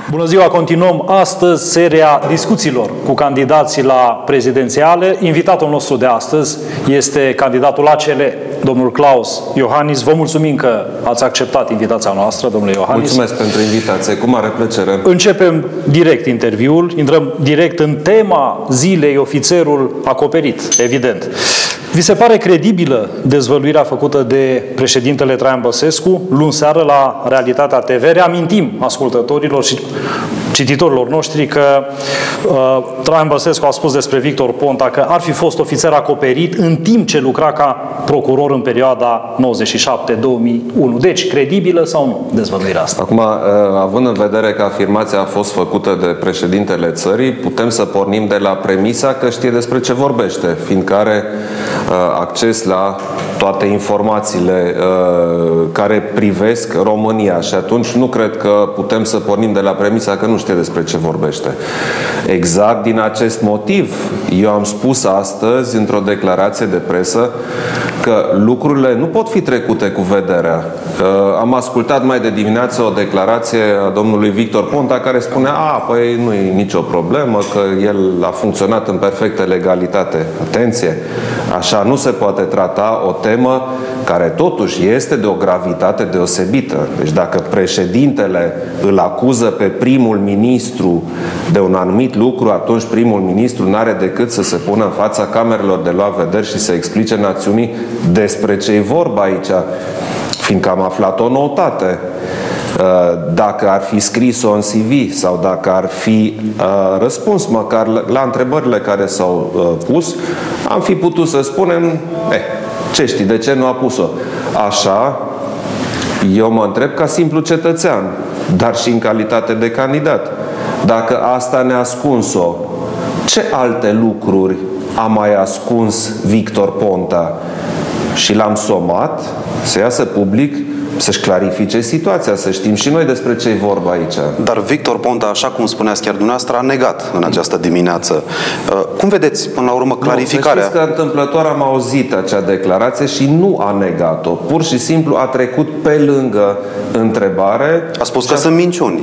Bună ziua! Continuăm astăzi seria discuțiilor cu candidații la prezidențiale. Invitatul nostru de astăzi este candidatul ACL, domnul Klaus Iohannis. Vă mulțumim că ați acceptat invitația noastră, domnule Iohannis. Mulțumesc pentru invitație, cu mare plăcere. Începem direct interviul, intrăm direct în tema zilei, ofițerul acoperit, evident. Vi se pare credibilă dezvăluirea făcută de președintele Traian Băsescu luni seară la Realitatea TV? Reamintim ascultătorilor și cititorilor noștri că Traian Băsescu a spus despre Victor Ponta că ar fi fost ofițer acoperit în timp ce lucra ca procuror în perioada 97-2001. Deci, credibilă sau nu dezvăluirea asta? Acum, având în vedere că afirmația a fost făcută de președintele țării, putem să pornim de la premisa că știe despre ce vorbește, fiindcă are acces la toate informațiile care privesc România și atunci nu cred că putem să pornim de la premisa că nu știe despre ce vorbește. Exact din acest motiv, eu am spus astăzi într-o declarație de presă că lucrurile nu pot fi trecute cu vederea. Am ascultat mai de dimineață o declarație a domnului Victor Ponta care spunea, păi nu e nicio problemă, că el a funcționat în perfectă legalitate. Atenție! Așa nu se poate trata o temă care totuși este de o gravitate deosebită. Deci dacă președintele îl acuză pe primul ministru de un anumit lucru, atunci primul ministru n-are decât să se pună în fața camerelor de luat vederi și să explice națiunii despre ce e vorba aici. Fiindcă am aflat o noutate. Dacă ar fi scris-o în CV sau dacă ar fi răspuns măcar la întrebările care s-au pus, am fi putut să spunem, ce știi, de ce nu a pus-o? Așa, eu mă întreb ca simplu cetățean, dar și în calitate de candidat. Dacă asta ne-a ascuns-o, ce alte lucruri a mai ascuns Victor Ponta? Și l-am somat să iasă public, să-și clarifice situația, să știm și noi despre ce e vorba aici. Dar Victor Ponta, așa cum spuneați chiar dumneavoastră, a negat în această dimineață. Cum vedeți, până la urmă, clarificarea? Să știți că întâmplător am auzit acea declarație și nu a negat-o. Pur și simplu a trecut pe lângă întrebare. A spus că sunt minciuni.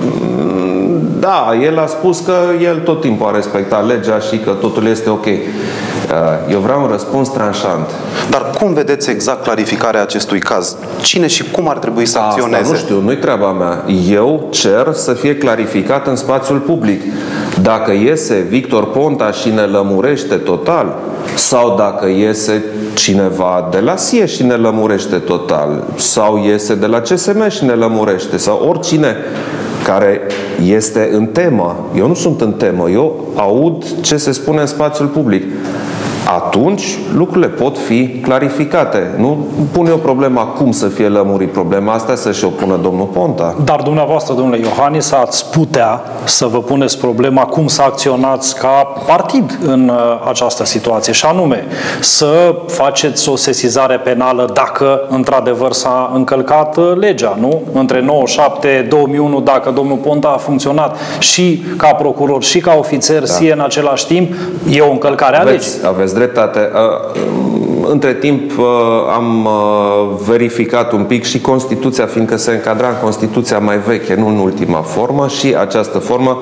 Da, el a spus că el tot timpul a respectat legea și că totul este ok. Eu vreau un răspuns tranșant. Dar cum vedeți exact clarificarea acestui caz? Cine și cum ar trebui să acționeze? Asta nu știu, nu-i treaba mea. Eu cer să fie clarificat în spațiul public. Dacă iese Victor Ponta și ne lămurește total, sau dacă iese cineva de la SIE și ne lămurește total, sau iese de la CSM și ne lămurește, sau oricine care este în temă. Eu nu sunt în temă, eu aud ce se spune în spațiul public. Atunci lucrurile pot fi clarificate. Nu pun eu problema cum să fie lămurit. Problema asta să-și o pună domnul Ponta. Dar dumneavoastră, domnule Iohannis, ați putea să vă puneți problema cum să acționați ca partid în această situație. Și anume, să faceți o sesizare penală dacă într-adevăr s-a încălcat legea, nu? Între 97-2001, dacă domnul Ponta a funcționat și ca procuror și ca ofițer, SIE în același timp, e o încălcare a legii. Aveți dreptate. Între timp am verificat un pic și Constituția, fiindcă se încadra în Constituția mai veche, nu în ultima formă, și această formă,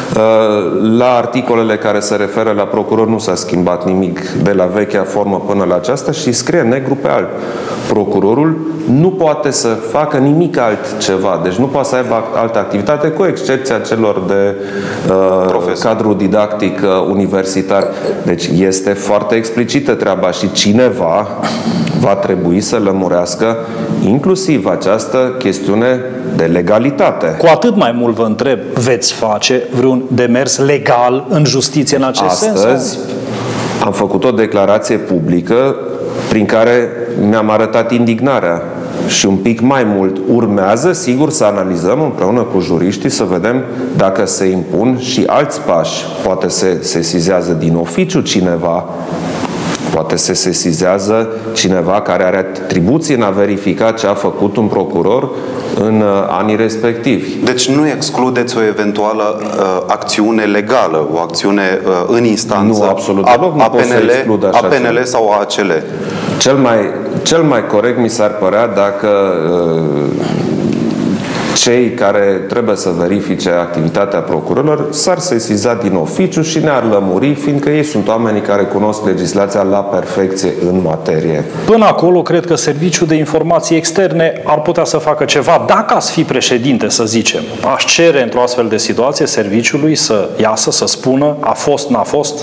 la articolele care se referă la procuror nu s-a schimbat nimic de la vechea formă până la aceasta și scrie negru pe alb. Procurorul nu poate să facă nimic altceva, deci nu poate să aibă altă activitate, cu excepția celor de cadru didactic universitar. Deci este foarte explicită treaba și cineva va trebui să lămurească inclusiv această chestiune de legalitate. Cu atât mai mult vă întreb, veți face vreun demers legal în justiție în acest sens? Astăzi am făcut o declarație publică prin care mi-am arătat indignarea și un pic mai mult urmează, sigur, să analizăm împreună cu juriștii, să vedem dacă se impun și alți pași. Poate se sesizează din oficiu cineva, poate se sesizează cineva care are atribuții în a verifica ce a făcut un procuror în anii respectivi. Deci nu excludeți o eventuală acțiune legală, o acțiune în instanță? Nu, absolut deloc, nu pot să exclud așa a PNL sau a ACL? Cel mai corect mi s-ar părea dacă cei care trebuie să verifice activitatea procurorilor s-ar sesiza din oficiu și ne-ar lămuri, fiindcă ei sunt oamenii care cunosc legislația la perfecție în materie. Până acolo, cred că Serviciul de Informații Externe ar putea să facă ceva. Dacă ați fi președinte, să zicem, aș cere într-o astfel de situație serviciului să iasă, să spună a fost, n-a fost?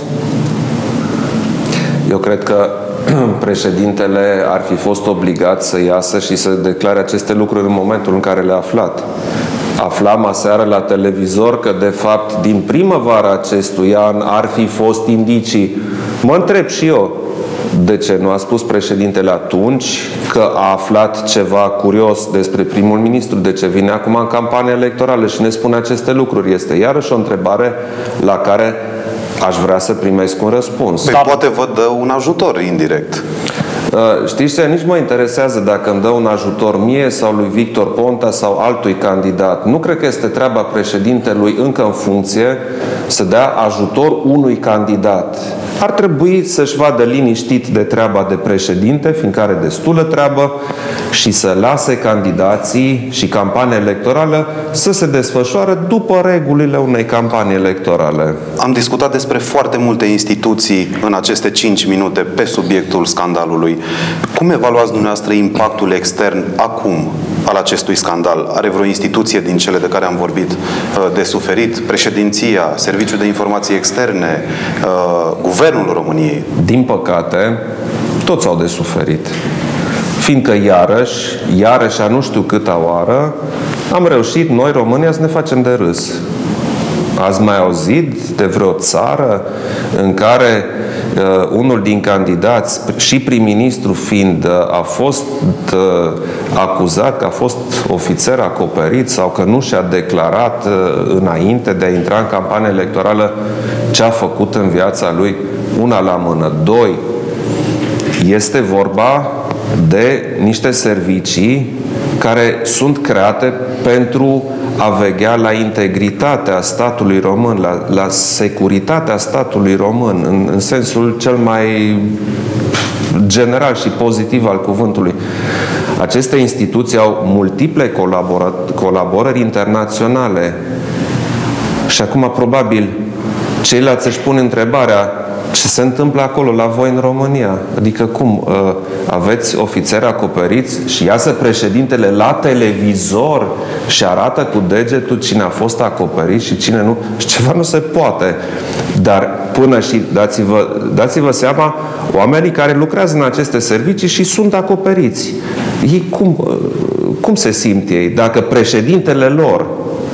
Eu cred că președintele ar fi fost obligat să iasă și să declare aceste lucruri în momentul în care le-a aflat. Aflam aseară la televizor că, de fapt, din primăvara acestui an ar fi fost indicii. Mă întreb și eu, de ce nu a spus președintele atunci că a aflat ceva curios despre primul ministru? De ce vine acum în campanie electorală și ne spune aceste lucruri? Este iarăși o întrebare la care aș vrea să primesc un răspuns. Păi poate vă dă un ajutor indirect. Știți ce? Nici mă interesează dacă îmi dă un ajutor mie sau lui Victor Ponta sau altui candidat. Nu cred că este treaba președintelui încă în funcție să dea ajutor unui candidat. Ar trebui să-și vadă liniștit de treaba de președinte, fiindcă are destulă treabă, și să lase candidații și campania electorală să se desfășoare după regulile unei campanii electorale. Am discutat despre foarte multe instituții în aceste 5 minute pe subiectul scandalului. Cum evaluați dumneavoastră impactul extern acum al acestui scandal? Are vreo instituție din cele de care am vorbit de suferit? Președinția, Serviciul de Informații Externe, Guvernul României? Din păcate, toți au de suferit. Fiindcă iarăși, a nu știu câta oară, am reușit noi, România, să ne facem de râs. Ați mai auzit de vreo țară în care unul din candidați, și prim-ministru fiind, a fost acuzat că a fost ofițer acoperit sau că nu și-a declarat înainte de a intra în campanie electorală ce a făcut în viața lui? Una la mână. Doi, este vorba de niște servicii care sunt create pentru a veghea la integritatea statului român, la securitatea statului român, în sensul cel mai general și pozitiv al cuvântului. Aceste instituții au multiple colaborări internaționale. Și acum, probabil, ceilalți își pun întrebarea: ce se întâmplă acolo la voi în România? Adică cum? Aveți ofițeri acoperiți și iasă președintele la televizor și arată cu degetul cine a fost acoperit și cine nu? Și ceva nu se poate. Dar până și, dați-vă seama, oamenii care lucrează în aceste servicii și sunt acoperiți. Ei cum se simt ei? Dacă președintele lor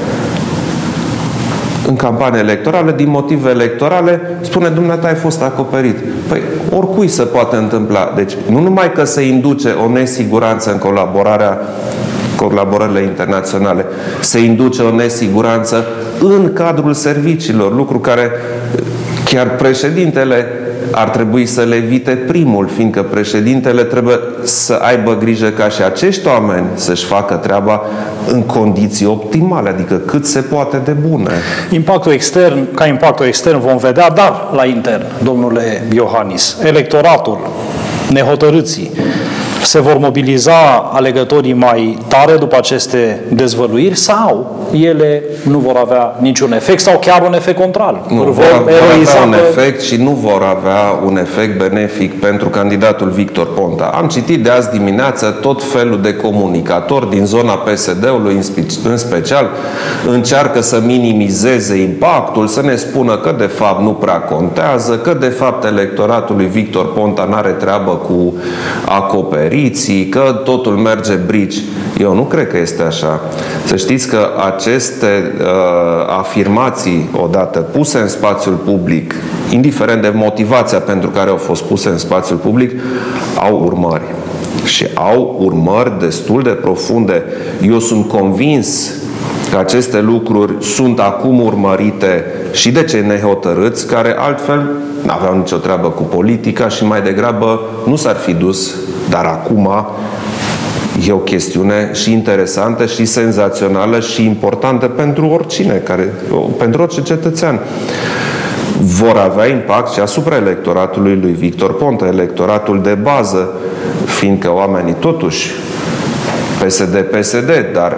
în campanie electorală, din motive electorale, spune: dumneata, ai fost acoperit. Păi, oricui se poate întâmpla. Deci, nu numai că se induce o nesiguranță în colaborările internaționale, se induce o nesiguranță în cadrul serviciilor, lucru care chiar președintele ar trebui să le evite primul, fiindcă președintele trebuie să aibă grijă ca și acești oameni să-și facă treaba în condiții optimale, adică cât se poate de bune. Impactul extern vom vedea, dar la intern, domnule Iohannis, electoratul, nehotărâții, se vor mobiliza alegătorii mai tare după aceste dezvăluiri sau ele nu vor avea niciun efect sau chiar un efect contrar? Nu, vor avea un efect și nu vor avea un efect benefic pentru candidatul Victor Ponta. Am citit de azi dimineață tot felul de comunicatori din zona PSD-ului, în special, încearcă să minimizeze impactul, să ne spună că de fapt nu prea contează, că de fapt electoratul lui Victor Ponta n-are treabă cu acoperiții, că totul merge brici. Eu nu cred că este așa. Să știți că aceste afirmații, odată puse în spațiul public, indiferent de motivația pentru care au fost puse în spațiul public, au urmări. Și au urmări destul de profunde. Eu sunt convins că aceste lucruri sunt acum urmărite și de cei nehotărâți, care altfel n-aveau nicio treabă cu politica și mai degrabă nu s-ar fi dus. Dar acum e o chestiune și interesantă și senzațională și importantă pentru oricine, pentru orice cetățean. Vor avea impact și asupra electoratului lui Victor Ponta, electoratul de bază, fiindcă oamenii totuși PSD, dar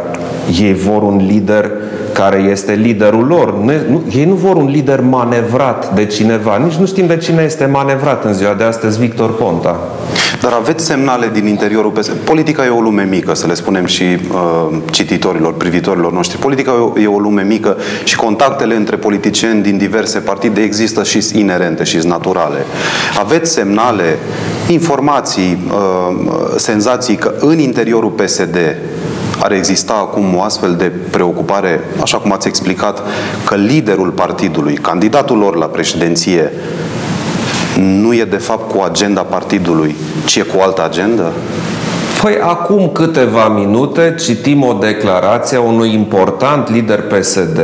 Ei vor un lider care este liderul lor. Ei nu vor un lider manevrat de cineva. Nici nu știm de cine este manevrat în ziua de astăzi Victor Ponta. Dar aveți semnale din interiorul PSD? Politica e o lume mică, să le spunem și cititorilor, privitorilor noștri. Politica e o lume mică și contactele între politicieni din diverse partide există și inerente și naturale. Aveți semnale, informații, senzații că în interiorul PSD ar exista acum o astfel de preocupare, așa cum ați explicat, că liderul partidului, candidatul lor la președinție, nu e de fapt cu agenda partidului, ci e cu o altă agendă? Păi acum câteva minute citim o declarație a unui important lider PSD,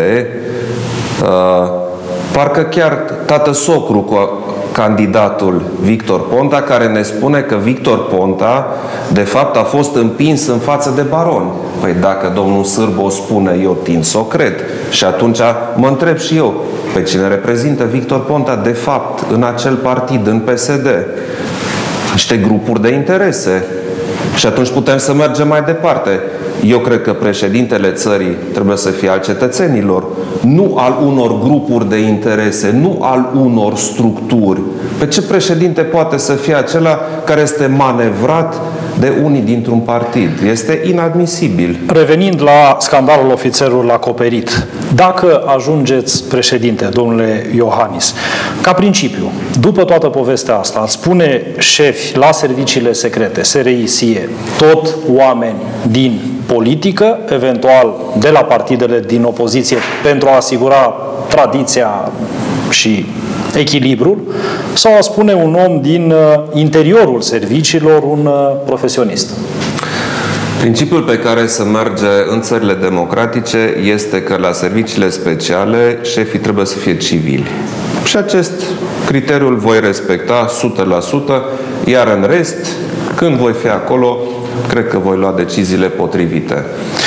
parcă chiar tată-socru cu candidatul Victor Ponta, care ne spune că Victor Ponta de fapt a fost împins în față de baroni. Păi dacă domnul Sârbu o spune, eu tind să o cred. Și atunci mă întreb și eu, pe cine reprezintă Victor Ponta de fapt în acel partid, în PSD? Niște grupuri de interese. Și atunci putem să mergem mai departe. Eu cred că președintele țării trebuie să fie al cetățenilor, nu al unor grupuri de interese, nu al unor structuri. Pe ce președinte poate să fie acela care este manevrat de unii dintr-un partid? Este inadmisibil. Revenind la scandalul ofițerului acoperit, dacă ajungeți președinte, domnule Iohannis, ca principiu, după toată povestea asta, ați spune șefi la serviciile secrete, SRI, SIE, tot oameni din politică, eventual de la partidele din opoziție, pentru a asigura tradiția și echilibrul, sau a spune un om din interiorul serviciilor, un profesionist? Principiul pe care se merge în țările democratice este că la serviciile speciale șefii trebuie să fie civili. Și acest criteriu îl voi respecta 100%, iar în rest, când voi fi acolo, cred că voi lua deciziile potrivite.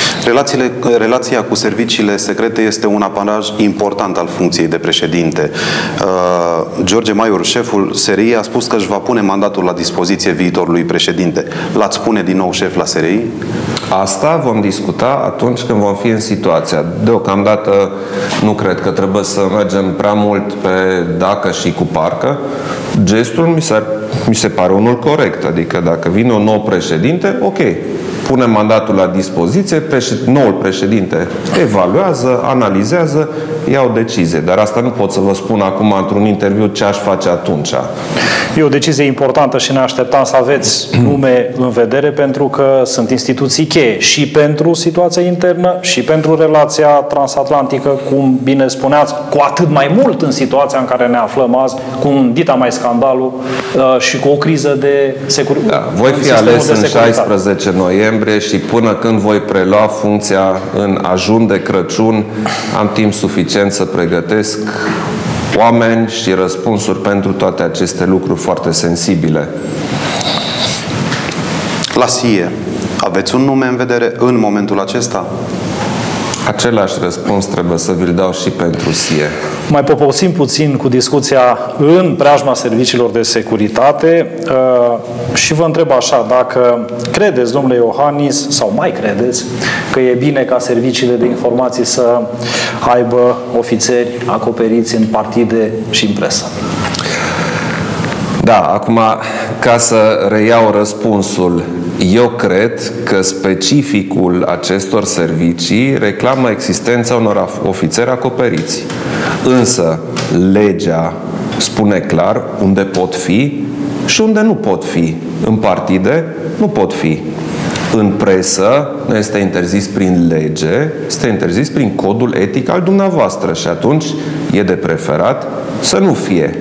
Relația cu serviciile secrete este un apanaj important al funcției de președinte. George Maior, șeful SRI, a spus că își va pune mandatul la dispoziție viitorului președinte. L-ați pune din nou șef la SRI? Asta vom discuta atunci când vom fi în situația. Deocamdată nu cred că trebuie să mergem prea mult pe dacă și cu parcă. Gestul mi se pare unul corect. Adică dacă vine un nou președinte, ok, pune mandatul la dispoziție, noul președinte evaluează, analizează, ia o decizie. Dar asta nu pot să vă spun acum într-un interviu ce aș face atunci. E o decizie importantă și ne așteptam să aveți nume în vedere, pentru că sunt instituții cheie și pentru situația internă și pentru relația transatlantică, cum bine spuneați, cu atât mai mult în situația în care ne aflăm azi, cu un dita mai scandalul și cu o criză de securitate. Da, voi fi ales în 16 noiembrie și până când voi prelua funcția în ajun de Crăciun, am timp suficient să pregătesc oameni și răspunsuri pentru toate aceste lucruri foarte sensibile. La SIE, aveți un nume în vedere în momentul acesta? Același răspuns trebuie să vi-l dau și pentru SIE. Mai poposim puțin cu discuția în preajma serviciilor de securitate și vă întreb așa, dacă credeți, domnule Iohannis, sau mai credeți, că e bine ca serviciile de informații să aibă ofițeri acoperiți în partide și în presă? Da, acum, ca să reiau răspunsul, eu cred că specificul acestor servicii reclamă existența unor ofițeri acoperiți. Însă, legea spune clar unde pot fi și unde nu pot fi. În partide nu pot fi. În presă nu este interzis prin lege, este interzis prin codul etic al dumneavoastră și atunci e de preferat să nu fie.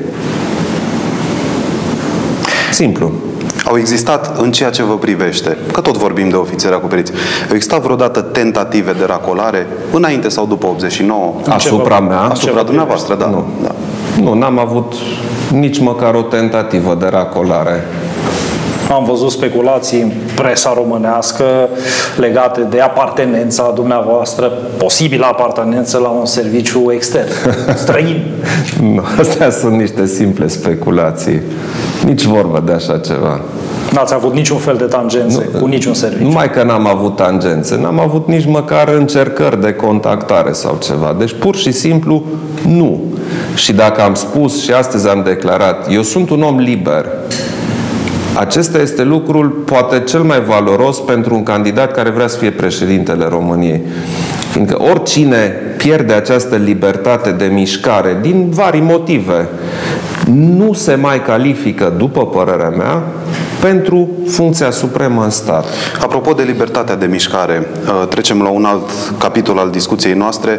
Simplu. Au existat, în ceea ce vă privește, că tot vorbim de ofițeri acoperiți, au existat vreodată tentative de racolare, înainte sau după 89? Asupra mea? Asupra dumneavoastră, da. Nu. Da. Nu, n-am avut nici măcar o tentativă de racolare. Am văzut speculații în presa românească legate de apartenența dumneavoastră, posibilă apartenență la un serviciu extern, străin. Nu, astea sunt niște simple speculații. Nici vorbă de așa ceva. N-ați avut niciun fel de tangențe cu niciun serviciu? Numai că n-am avut tangențe, n-am avut nici măcar încercări de contactare sau ceva. Deci pur și simplu nu. Și dacă am spus și astăzi am declarat, eu sunt un om liber, acesta este lucrul poate cel mai valoros pentru un candidat care vrea să fie președintele României. Fiindcă oricine pierde această libertate de mișcare din vari motive, nu se mai califică, după părerea mea, pentru funcția supremă în stat. Apropo de libertatea de mișcare, trecem la un alt capitol al discuției noastre.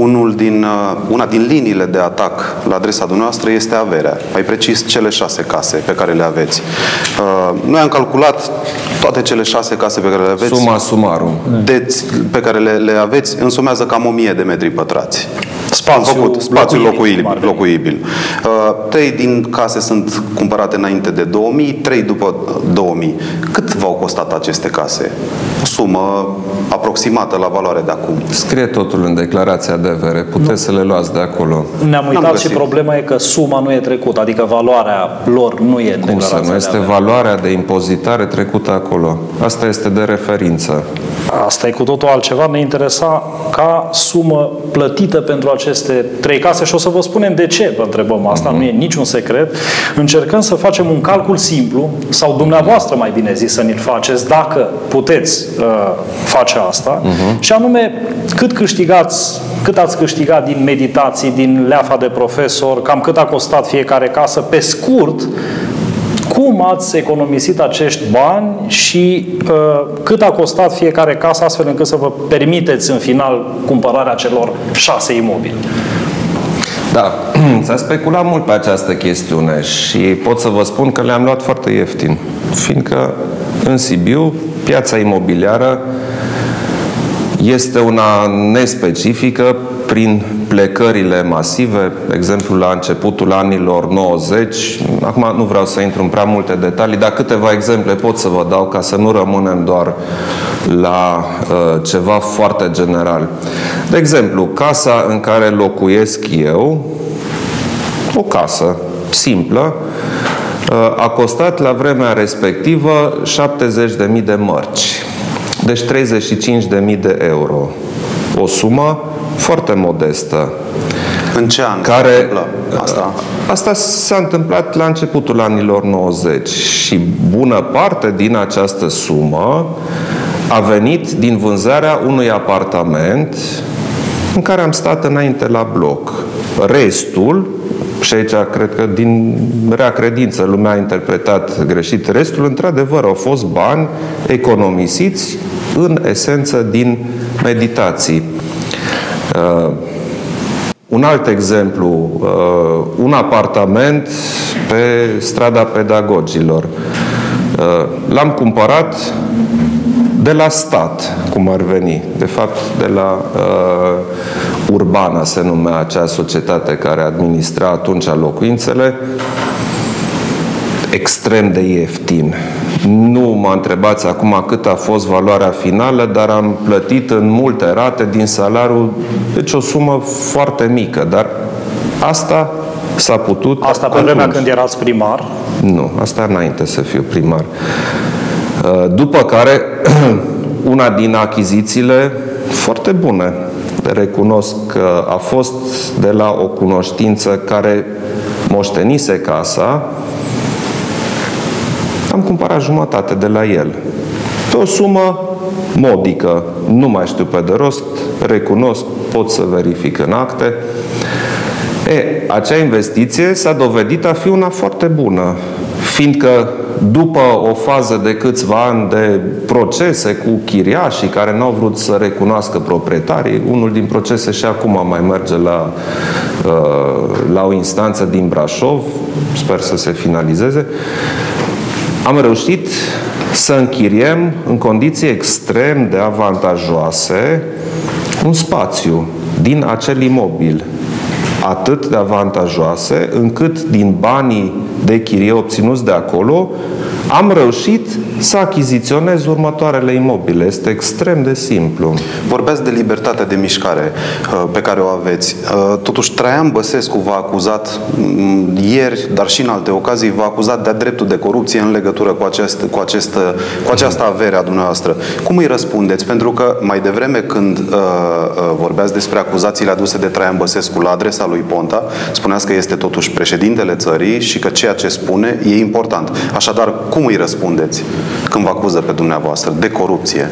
Una din liniile de atac la adresa dumneavoastră este averea. Mai precis, cele 6 case pe care le aveți. Noi am calculat toate cele 6 case pe care le aveți. Suma summarum. Pe care le aveți însumează cam 1000 de metri pătrați. Spațiu locuibil. 3 din case sunt cumpărate înainte de 2000, 3 după 2000. Cât v-au costat aceste case? O sumă aproximată la valoare de acum. Scrie totul în declarația de avere. Puteți să le luați de acolo. Ne-am uitat și problema e că suma nu e trecută, adică valoarea lor nu e în declarația de avere. Nu este valoarea de impozitare trecută acolo. Asta este de referință. Asta e cu totul altceva. Ne interesa ca sumă plătită pentru aceste 3 case și o să vă spunem de ce vă întrebăm asta, nu e niciun secret. Încercăm să facem un calcul simplu, sau dumneavoastră mai bine zis să ne-l faceți, dacă puteți face asta, și anume cât ați câștigat din meditații, din leafa de profesor, cam cât a costat fiecare casă, pe scurt, cum ați economisit acești bani și cât a costat fiecare casă, astfel încât să vă permiteți în final cumpărarea celor 6 imobili. Da, s-a speculat mult pe această chestiune și pot să vă spun că le-am luat foarte ieftin, fiindcă în Sibiu piața imobiliară este una nespecifică prin plecările masive, de exemplu la începutul anilor 90. Acum nu vreau să intru în prea multe detalii, dar câteva exemple pot să vă dau ca să nu rămânem doar la ceva foarte general. De exemplu, casa în care locuiesc eu, o casă simplă, a costat la vremea respectivă 70.000 de mărci. Deci 35.000 de euro. O sumă foarte modestă. În ce an care, se întâmplă asta? Asta s-a întâmplat la începutul anilor 90 și bună parte din această sumă a venit din vânzarea unui apartament în care am stat înainte la bloc. Restul, și aici cred că din rea credință lumea a interpretat greșit, restul într-adevăr au fost bani economisiți în esență din meditații. Un alt exemplu, un apartament pe strada Pedagogilor. L-am cumpărat de la stat, cum ar veni. De fapt, de la Urbana se numea acea societate care administra atunci locuințele. Extrem de ieftin. Nu mă întrebați acum cât a fost valoarea finală, dar am plătit în multe rate din salariul, deci o sumă foarte mică, dar asta s-a putut. Asta pe vremea când erați primar? Nu, asta înainte să fiu primar. După care, una din achizițiile foarte bune, recunosc că a fost de la o cunoștință care moștenise casa, am cumpărat jumătate de la el. Pe o sumă modică, nu mai știu pe de rost, recunosc, pot să verific în acte. Acea investiție s-a dovedit a fi una foarte bună, fiindcă după o fază de câțiva ani de procese cu chiriașii care n-au vrut să recunoască proprietarii, unul din procese și acum mai merge la o instanță din Brașov, sper să se finalizeze, am reușit să închiriem în condiții extrem de avantajoase un spațiu din acel imobil. Atât de avantajoase încât din banii de chirie obținuți de acolo am reușit să achiziționezi următoarele imobile. Este extrem de simplu. Vorbeați de libertatea de mișcare pe care o aveți. Totuși, Traian Băsescu v-a acuzat ieri, dar și în alte ocazii, v-a acuzat de-a dreptul de corupție în legătură cu această avere a dumneavoastră. Cum îi răspundeți? Pentru că mai devreme, când vorbeați despre acuzațiile aduse de Traian Băsescu la adresa lui Ponta, spuneați că este totuși președintele țării și că ceea ce spune e important. Așadar, cum îi răspundeți când vă acuză pe dumneavoastră de corupție?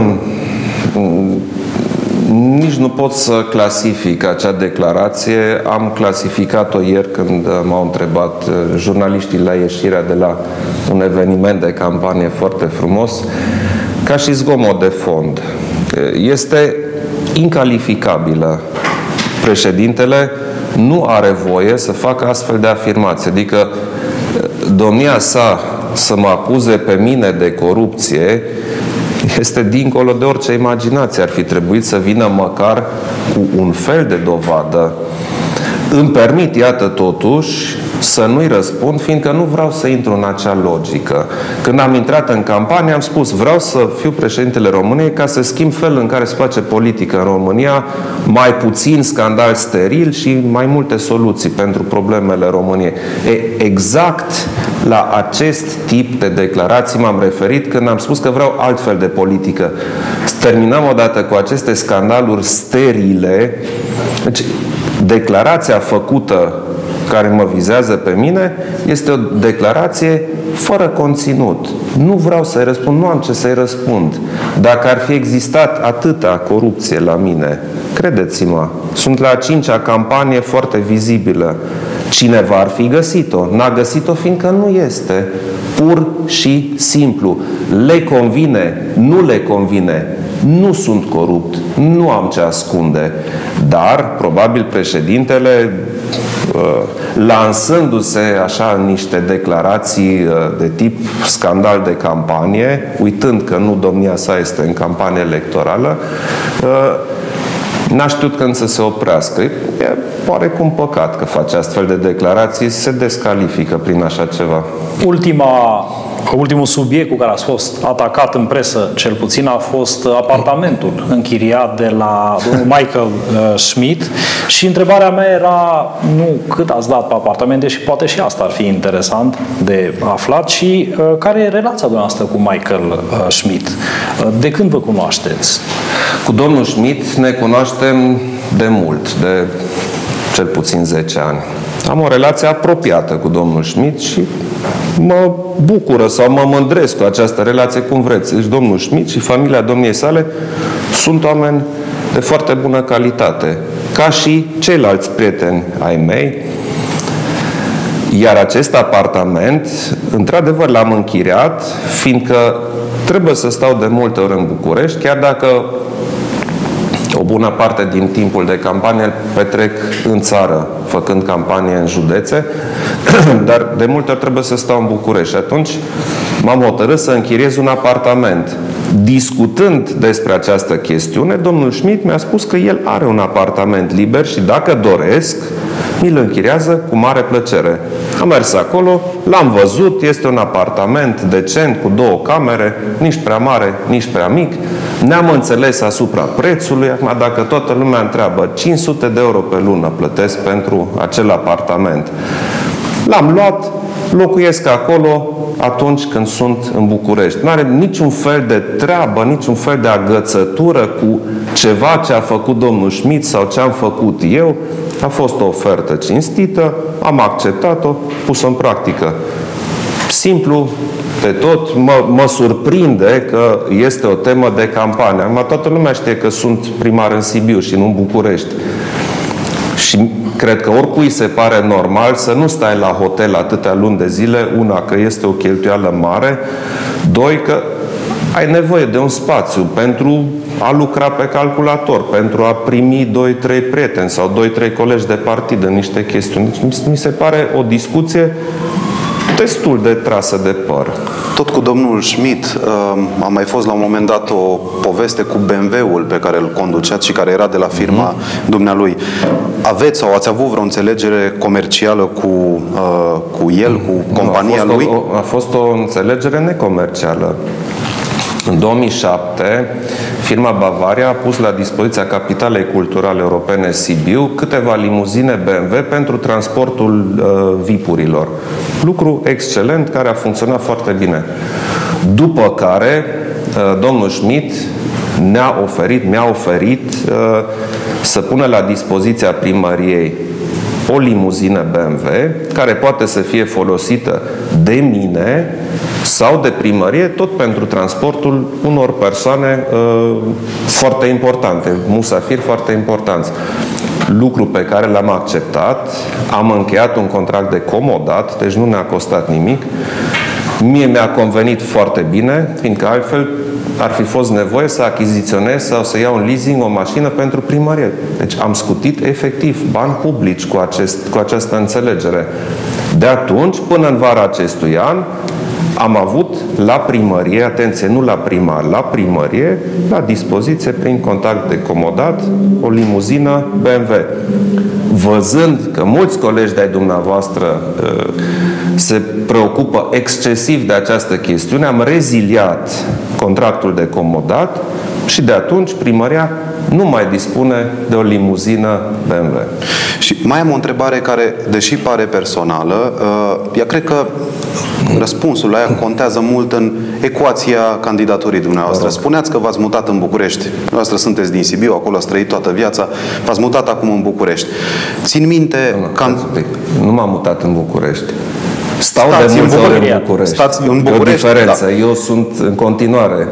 Nici nu pot să clasific acea declarație. Am clasificat-o ieri când m-au întrebat jurnaliștii la ieșirea de la un eveniment de campanie foarte frumos, ca și zgomot de fond. Este incalificabilă. Președintele nu are voie să facă astfel de afirmații. Adică domnia sa să mă acuze pe mine de corupție este dincolo de orice imaginație. Ar fi trebuit să vină măcar cu un fel de dovadă. Îmi permit, iată, totuși, să nu-i răspund, fiindcă nu vreau să intru în acea logică. Când am intrat în campanie, am spus, vreau să fiu președintele României ca să schimb felul în care se face politică în România, mai puțin scandal steril și mai multe soluții pentru problemele României. Exact la acest tip de declarații m-am referit când am spus că vreau altfel de politică. Terminăm odată cu aceste scandaluri sterile. Deci, declarația făcută care mă vizează pe mine este o declarație fără conținut. Nu vreau să-i răspund, nu am ce să-i răspund. Dacă ar fi existat atâta corupție la mine, credeți-mă, sunt la a 5-a campanie foarte vizibilă. Cineva ar fi găsit-o. N-a găsit-o fiindcă nu este. Pur și simplu. Le convine, nu le convine. Nu sunt corupt, nu am ce ascunde. Dar, probabil, președintele, lansându-se așa în niște declarații de tip scandal de campanie, uitând că nu domnia sa este în campanie electorală, n-a știut când să se oprească. E oarecum păcat că face astfel de declarații, se descalifică prin așa ceva. Ultimul subiect cu care a fost atacat în presă, cel puțin, a fost apartamentul închiriat de la domnul Michael Schmidt și întrebarea mea era nu cât ați dat pe apartament, deși poate și asta ar fi interesant de aflat, și care e relația dumneavoastră cu Michael Schmidt? De când vă cunoașteți? Cu domnul Schmidt ne cunoaștem de mult, de cel puțin 10 ani. Am o relație apropiată cu domnul Schmidt și mă bucură sau mă mândresc cu această relație, cum vreți. Deci domnul Schmidt și familia domniei sale sunt oameni de foarte bună calitate, ca și ceilalți prieteni ai mei. Iar acest apartament, într-adevăr, l-am închiriat, fiindcă trebuie să stau de multe ori în București, chiar dacă o bună parte din timpul de campanie îl petrec în țară, făcând campanie în județe, dar de multe ori trebuie să stau în București. Și atunci m-am hotărât să închiriez un apartament. Discutând despre această chestiune, domnul Schmidt mi-a spus că el are un apartament liber și dacă doresc, mi-l închiriază cu mare plăcere. Am mers acolo, l-am văzut, este un apartament decent, cu 2 camere, nici prea mare, nici prea mic. Ne-am înțeles asupra prețului. Acum, dacă toată lumea întreabă, 500 de euro pe lună plătesc pentru acel apartament. L-am luat, locuiesc acolo atunci când sunt în București. Nu are niciun fel de treabă, niciun fel de agățătură cu ceva ce a făcut domnul Schmidt sau ce am făcut eu. A fost o ofertă cinstită, am acceptat-o, pus-o în practică. Simplu de tot, mă surprinde că este o temă de campanie. Acum toată lumea știe că sunt primar în Sibiu și nu în București. Și cred că oricui se pare normal să nu stai la hotel atâtea luni de zile, una, că este o cheltuială mare, 2, că ai nevoie de un spațiu pentru a lucra pe calculator, pentru a primi 2-3 prieteni sau 2-3 colegi de partid în niște chestiuni. Mi se pare o discuție destul de trasă de păr. Tot cu domnul Schmidt, a mai fost la un moment dat o poveste cu BMW-ul pe care îl conduceați și care era de la firma dumnealui. Aveți sau ați avut vreo înțelegere comercială cu el, cu compania lui? A fost o înțelegere necomercială. În 2007, firma Bavaria a pus la dispoziția Capitalei Culturale Europene Sibiu câteva limuzine BMW pentru transportul VIP-urilor. Lucru excelent care a funcționat foarte bine. După care, domnul Schmidt mi-a oferit să pună la dispoziția primăriei o limuzină BMW care poate să fie folosită de mine sau de primărie, tot pentru transportul unor persoane foarte importante, musafiri foarte importanți. Lucru pe care l-am acceptat, am încheiat un contract de comodat, deci nu ne-a costat nimic. Mie mi-a convenit foarte bine, fiindcă altfel ar fi fost nevoie să achiziționez sau să iau în leasing o mașină pentru primărie. Deci am scutit efectiv bani publici cu această înțelegere. De atunci, până în vara acestui an, am avut la primărie, atenție, nu la primar, la primărie, la dispoziție, prin contact de comodat, o limuzină BMW. Văzând că mulți colegi de-ai dumneavoastră se preocupă excesiv de această chestiune, am reziliat contractul de comodat și de atunci primăria nu mai dispune de o limuzină BMW. Și mai am o întrebare care, deși pare personală, ea cred că răspunsul la ea contează mult în ecuația candidaturii dumneavoastră. Spuneați că v-ați mutat în București. Dumneavoastră sunteți din Sibiu, acolo ați trăit toată viața. V-ați mutat acum în București. Țin minte... Nu m-am mutat în București. Stau de multe ori în București. Stați în București, e o diferență. Da. Eu sunt în continuare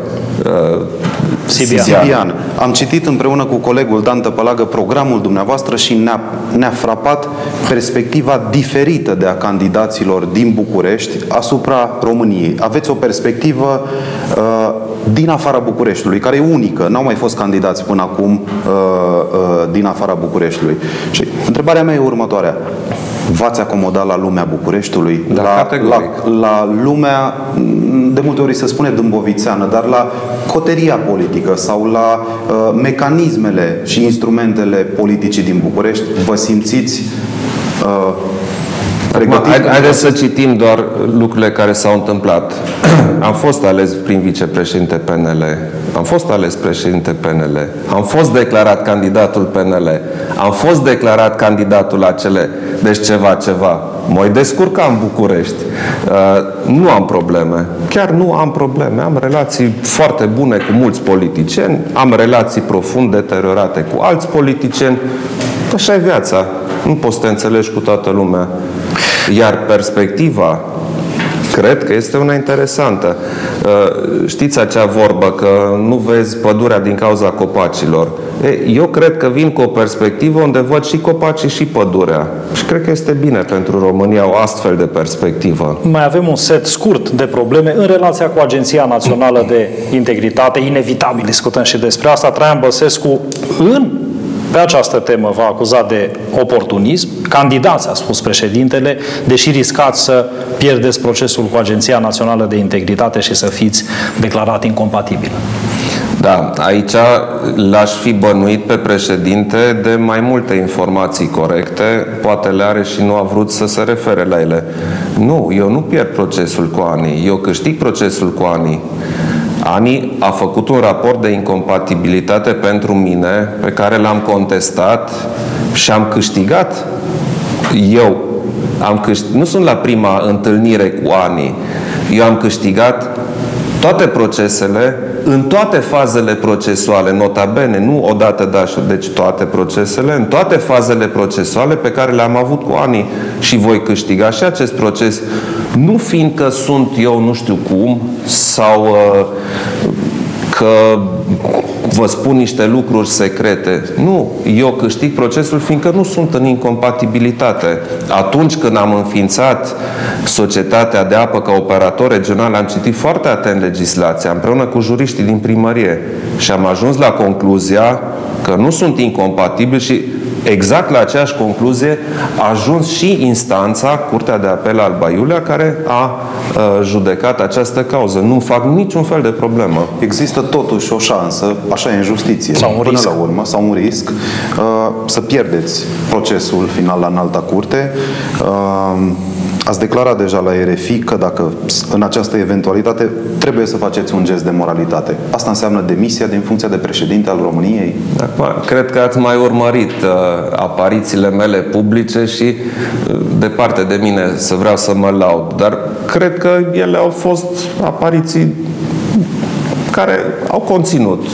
sibian. Am citit împreună cu colegul Dan Tăpălagă programul dumneavoastră și ne-a frapat perspectiva diferită de a candidaților din București asupra României. Aveți o perspectivă din afara Bucureștiului, care e unică. N-au mai fost candidați până acum din afara Bucureștiului. Și întrebarea mea e următoarea. V-ați acomodat la lumea Bucureștiului? Da, la lumea, de multe ori se spune dâmbovițeană, dar la coteria politică sau la mecanismele și instrumentele politicii din București, vă simțiți pregătiți? Haideți să citim doar lucrurile care s-au întâmplat. Am fost ales prin vicepreședinte PNL, am fost ales președinte PNL, am fost declarat candidatul PNL, am fost declarat candidatul ACL, deci ceva. Mă descurca în București. Nu am probleme. Chiar nu am probleme. Am relații foarte bune cu mulți politicieni, am relații profund deteriorate cu alți politicieni. Așa e viața. Nu poți să te înțelegi cu toată lumea. Iar perspectiva, cred că este una interesantă. Știți acea vorbă că nu vezi pădurea din cauza copacilor? Eu cred că vin cu o perspectivă unde văd și copacii și pădurea. Și cred că este bine pentru România o astfel de perspectivă. Mai avem un set scurt de probleme în relația cu Agenția Națională de Integritate. Inevitabil discutăm și despre asta. Traian Băsescu pe această temă v-a acuzat de oportunism. Candidați, a spus președintele, deși riscați să pierdeți procesul cu Agenția Națională de Integritate și să fiți declarat incompatibil. Da, aici l-aș fi bănuit pe președinte de mai multe informații corecte, poate le are și nu a vrut să se refere la ele. Nu, eu nu pierd procesul cu Ani, eu câștig procesul cu Ani. Ani a făcut un raport de incompatibilitate pentru mine, pe care l-am contestat și am câștigat. Nu sunt la prima întâlnire cu Ani. Eu am câștigat toate procesele, în toate fazele procesuale, nota bene, nu odată dașul, deci toate procesele, în toate fazele procesuale pe care le-am avut cu Ani și voi câștiga și acest proces, nu fiindcă sunt eu nu știu cum, sau că vă spun niște lucruri secrete. Nu, eu câștig procesul fiindcă nu sunt în incompatibilitate. Atunci când am înființat Societatea de Apă ca operator regional, am citit foarte atent legislația împreună cu juriștii din primărie și am ajuns la concluzia că nu sunt incompatibili și exact la aceeași concluzie a ajuns și instanța, Curtea de Apel Alba Iulia, care a judecat această cauză. Nu fac niciun fel de problemă. Există totuși o șansă, așa e în justiție, sau un până risc. la urmă, sau un risc, să pierdeți procesul final la înalta curte. Ați declarat deja la RFI că dacă în această eventualitate trebuie să faceți un gest de moralitate. Asta înseamnă demisia din funcția de președinte al României? Acum, cred că ați mai urmărit aparițiile mele publice și departe de mine să vreau să mă laud, dar cred că ele au fost apariții care au conținut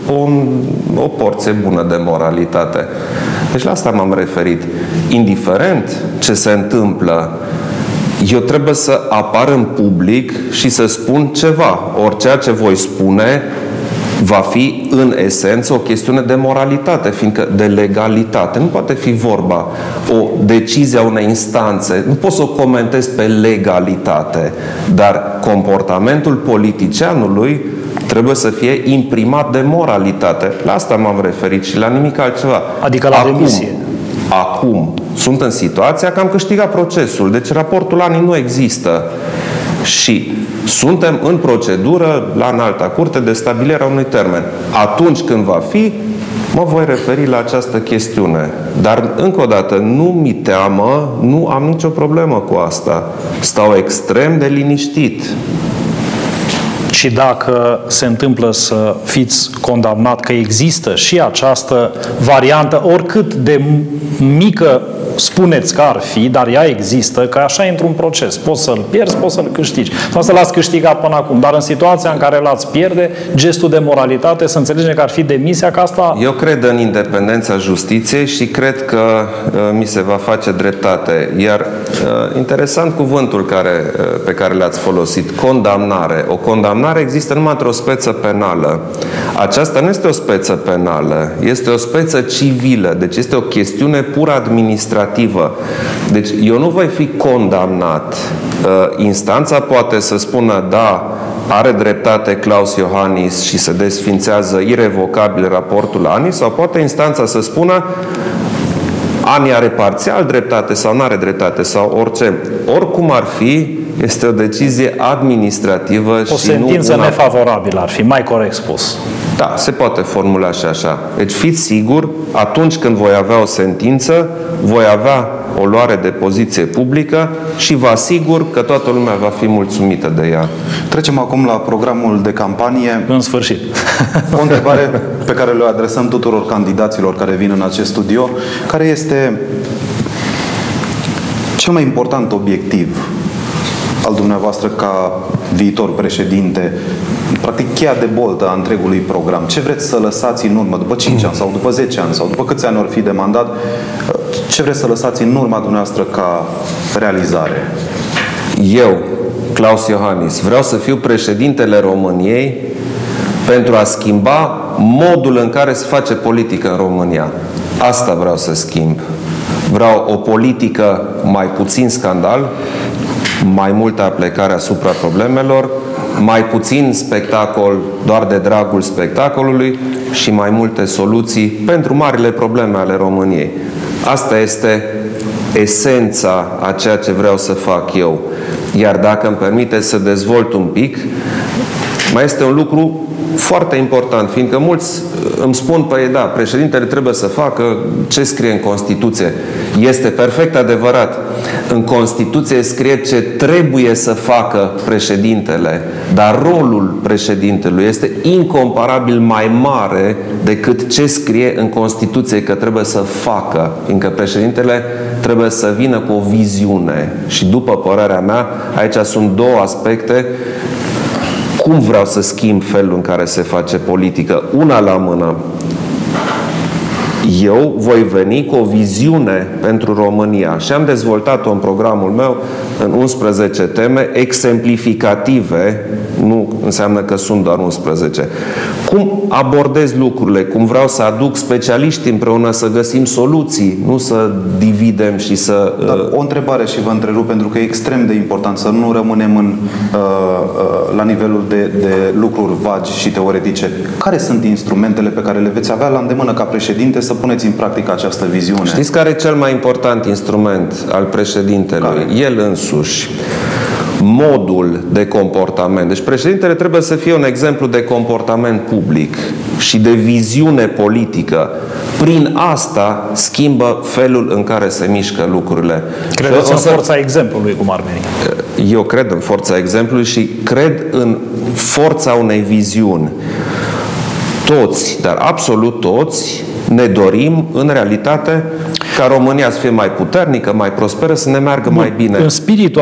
o porție bună de moralitate. Deci la asta m-am referit. Indiferent ce se întâmplă, eu trebuie să apar în public și să spun ceva. Ori ceea ce voi spune va fi în esență o chestiune de moralitate, fiindcă de legalitate. Nu poate fi vorba o decizie a unei instanțe. Nu pot să o comentez pe legalitate, dar comportamentul politicianului trebuie să fie imprimat de moralitate. La asta m-am referit și la nimic altceva. Adică la demisie. Acum sunt în situația că am câștigat procesul. Deci raportul ANI nu există. Și suntem în procedură la înalta curte de stabilirea unui termen. Atunci când va fi, mă voi referi la această chestiune. Dar, încă o dată, nu mi teamă, nu am nicio problemă cu asta. Stau extrem de liniștit. Și dacă se întâmplă să fiți condamnat, că există și această variantă, oricât de mică spuneți că ar fi, dar ea există, că așa e într-un proces. Poți să-l pierzi, poți să-l câștigi. Nu să l-ați câștigat până acum, dar în situația în care l-ați pierde, gestul de moralitate, să înțelegem că ar fi demisia, că asta... Eu cred în independența justiției și cred că mi se va face dreptate. Iar interesant cuvântul pe care l-ați folosit, condamnare. O condamnare există numai într-o speță penală. Aceasta nu este o speță penală, este o speță civilă, deci este o chestiune pur administrativă. Deci eu nu voi fi condamnat. Instanța poate să spună da, are dreptate Klaus Iohannis și se desfințează irevocabil raportul ANI, sau poate instanța să spună ANI are parțial dreptate sau nu are dreptate sau orice. Oricum ar fi, este o decizie administrativă o și nu sentință una... nefavorabilă ar fi, mai corect spus. Da, se poate formula și așa. Deci fiți sigur, atunci când voi avea o sentință, voi avea o luare de poziție publică și vă asigur că toată lumea va fi mulțumită de ea. Trecem acum la programul de campanie. În sfârșit. O întrebare pe care le adresăm tuturor candidaților care vin în acest studio. Care este cel mai important obiectiv al dumneavoastră ca viitor președinte, practic cheia de boltă a întregului program? Ce vreți să lăsați în urmă, după 5 ani sau după 10 ani sau după câți ani or fi de mandat? Ce vreți să lăsați în urma dumneavoastră ca realizare? Eu, Klaus Iohannis, vreau să fiu președintele României pentru a schimba modul în care se face politică în România. Asta vreau să schimb. Vreau o politică mai puțin scandal, mai multă aplecare asupra problemelor, mai puțin spectacol doar de dragul spectacolului și mai multe soluții pentru marile probleme ale României. Asta este esența a ceea ce vreau să fac eu. Iar dacă îmi permite să dezvolt un pic, mai este un lucru foarte important, fiindcă mulți îmi spun, păi da, președintele trebuie să facă ce scrie în Constituție. Este perfect adevărat. În Constituție scrie ce trebuie să facă președintele, dar rolul președintelui este incomparabil mai mare decât ce scrie în Constituție că trebuie să facă, fiindcă președintele trebuie să vină cu o viziune. Și după părerea mea, aici sunt două aspecte. Cum vreau să schimb felul în care se face politică? Una la mână. Eu voi veni cu o viziune pentru România și am dezvoltat-o în programul meu în 11 teme exemplificative, nu înseamnă că sunt doar 11. Cum abordez lucrurile? Cum vreau să aduc specialiști împreună să găsim soluții, nu să dividem și să... Dar o întrebare și vă întrerup, pentru că e extrem de important să nu rămânem la nivelul de lucruri vagi și teoretice. Care sunt instrumentele pe care le veți avea la îndemână ca președinte să puneți în practică această viziune? Știți care e cel mai important instrument al președintelui? Care? El însuși. Modul de comportament. Deci președintele trebuie să fie un exemplu de comportament public și de viziune politică. Prin asta schimbă felul în care se mișcă lucrurile. Credeți în forța exemplului, cum ar veni? Eu cred în forța exemplului și cred în forța unei viziuni. Toți, dar absolut toți, ne dorim, în realitate, ca România să fie mai puternică, mai prosperă, să ne meargă mai bine. În spiritul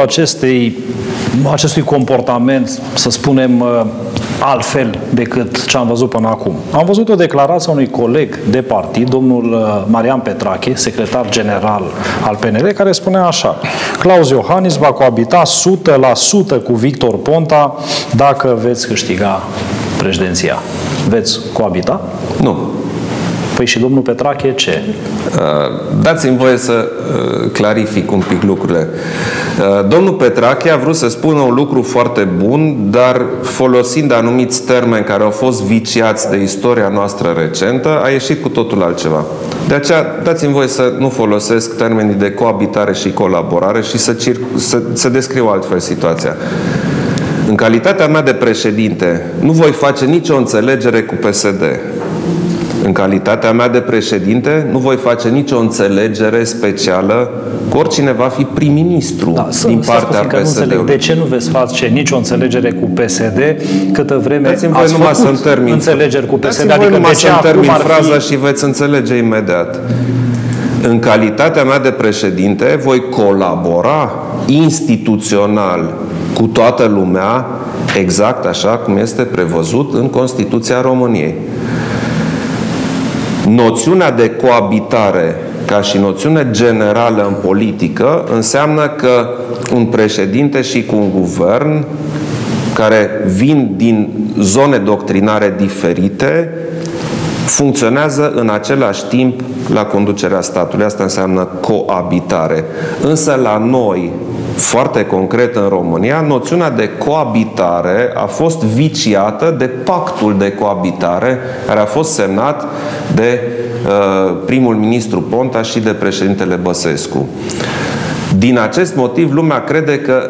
acestui comportament, să spunem, altfel decât ce am văzut până acum. Am văzut o declarație a unui coleg de partid, domnul Marian Petrache, secretar general al PNL, care spunea așa: Claus Iohannis va coabita 100% cu Victor Ponta dacă veți câștiga președinția. Veți coabita? Nu. Păi și domnul Petrache ce? Dați-mi voie să clarific un pic lucrurile. Domnul Petrache a vrut să spună un lucru foarte bun, dar folosind anumiți termeni care au fost viciați de istoria noastră recentă, a ieșit cu totul altceva. De aceea, dați-mi voie să nu folosesc termenii de coabitare și colaborare și să descriu altfel situația. În calitatea mea de președinte, nu voi face nicio înțelegere cu PSD. În calitatea mea de președinte, nu voi face nicio înțelegere specială cu oricine va fi prim-ministru din partea PSD-ului. De ce nu veți face nicio înțelegere cu PSD câtă vreme ați făcut înțelegeri cu PSD? Dați-mi voi numai să-mi termin fraza și veți înțelege imediat. În calitatea mea de președinte, voi colabora instituțional cu toată lumea, exact așa cum este prevăzut în Constituția României. Noțiunea de coabitare, ca și noțiune generală în politică, înseamnă că un președinte și cu un guvern care vin din zone doctrinare diferite funcționează în același timp la conducerea statului. Asta înseamnă coabitare. Însă la noi, foarte concret în România, noțiunea de coabitare a fost viciată de pactul de coabitare care a fost semnat de primul ministru Ponta și de președintele Băsescu. Din acest motiv, lumea crede că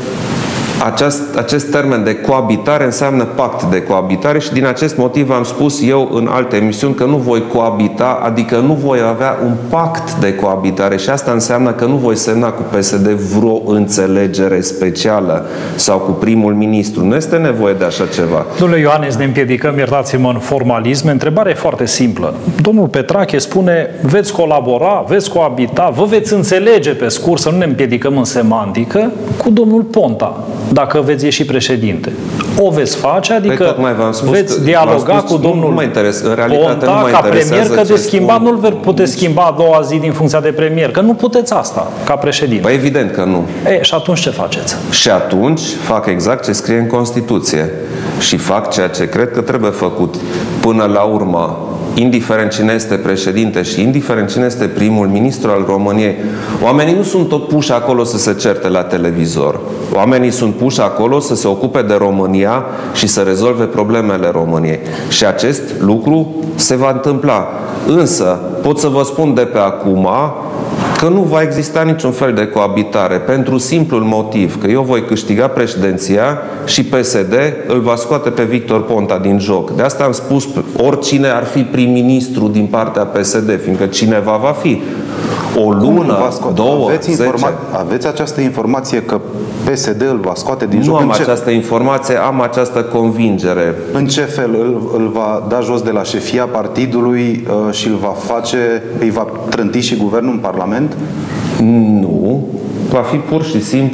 acest termen de coabitare înseamnă pact de coabitare și din acest motiv am spus eu în alte emisiuni că nu voi coabita, adică nu voi avea un pact de coabitare și asta înseamnă că nu voi semna cu PSD vreo înțelegere specială sau cu primul ministru. Nu este nevoie de așa ceva. Domnule Iohannis, ne împiedicăm, iertați-mă, în formalisme. Întrebarea e foarte simplă. Domnul Petrache spune, veți colabora, veți coabita, vă veți înțelege pe scurt, să nu ne împiedicăm în semantică, cu domnul Ponta, dacă veți ieși președinte. O veți face, adică veți dialoga cu domnul Ponta ca premier, că de schimbat nu-l veți puteți schimba a doua zi din funcția de premier, că nu puteți asta ca președinte. Păi evident că nu. Și atunci ce faceți? Și atunci fac exact ce scrie în Constituție și fac ceea ce cred că trebuie făcut. Până la urmă, indiferent cine este președinte și indiferent cine este primul ministru al României, oamenii nu sunt tot puși acolo să se certe la televizor. Oamenii sunt puși acolo să se ocupe de România și să rezolve problemele României. Și acest lucru se va întâmpla. Însă, pot să vă spun de pe acum că nu va exista niciun fel de coabitare, pentru simplul motiv că eu voi câștiga președinția și PSD îl va scoate pe Victor Ponta din joc. De asta am spus, oricine ar fi prim-ministru din partea PSD, fiindcă cineva va fi. O lună, două, aveți această informație că PSD îl va scoate din joc? Nu am această informație, am această convingere. În ce fel îl va da jos de la șefia partidului și îi va trânti și guvernul în Parlament? Nu. Va fi pur și simplu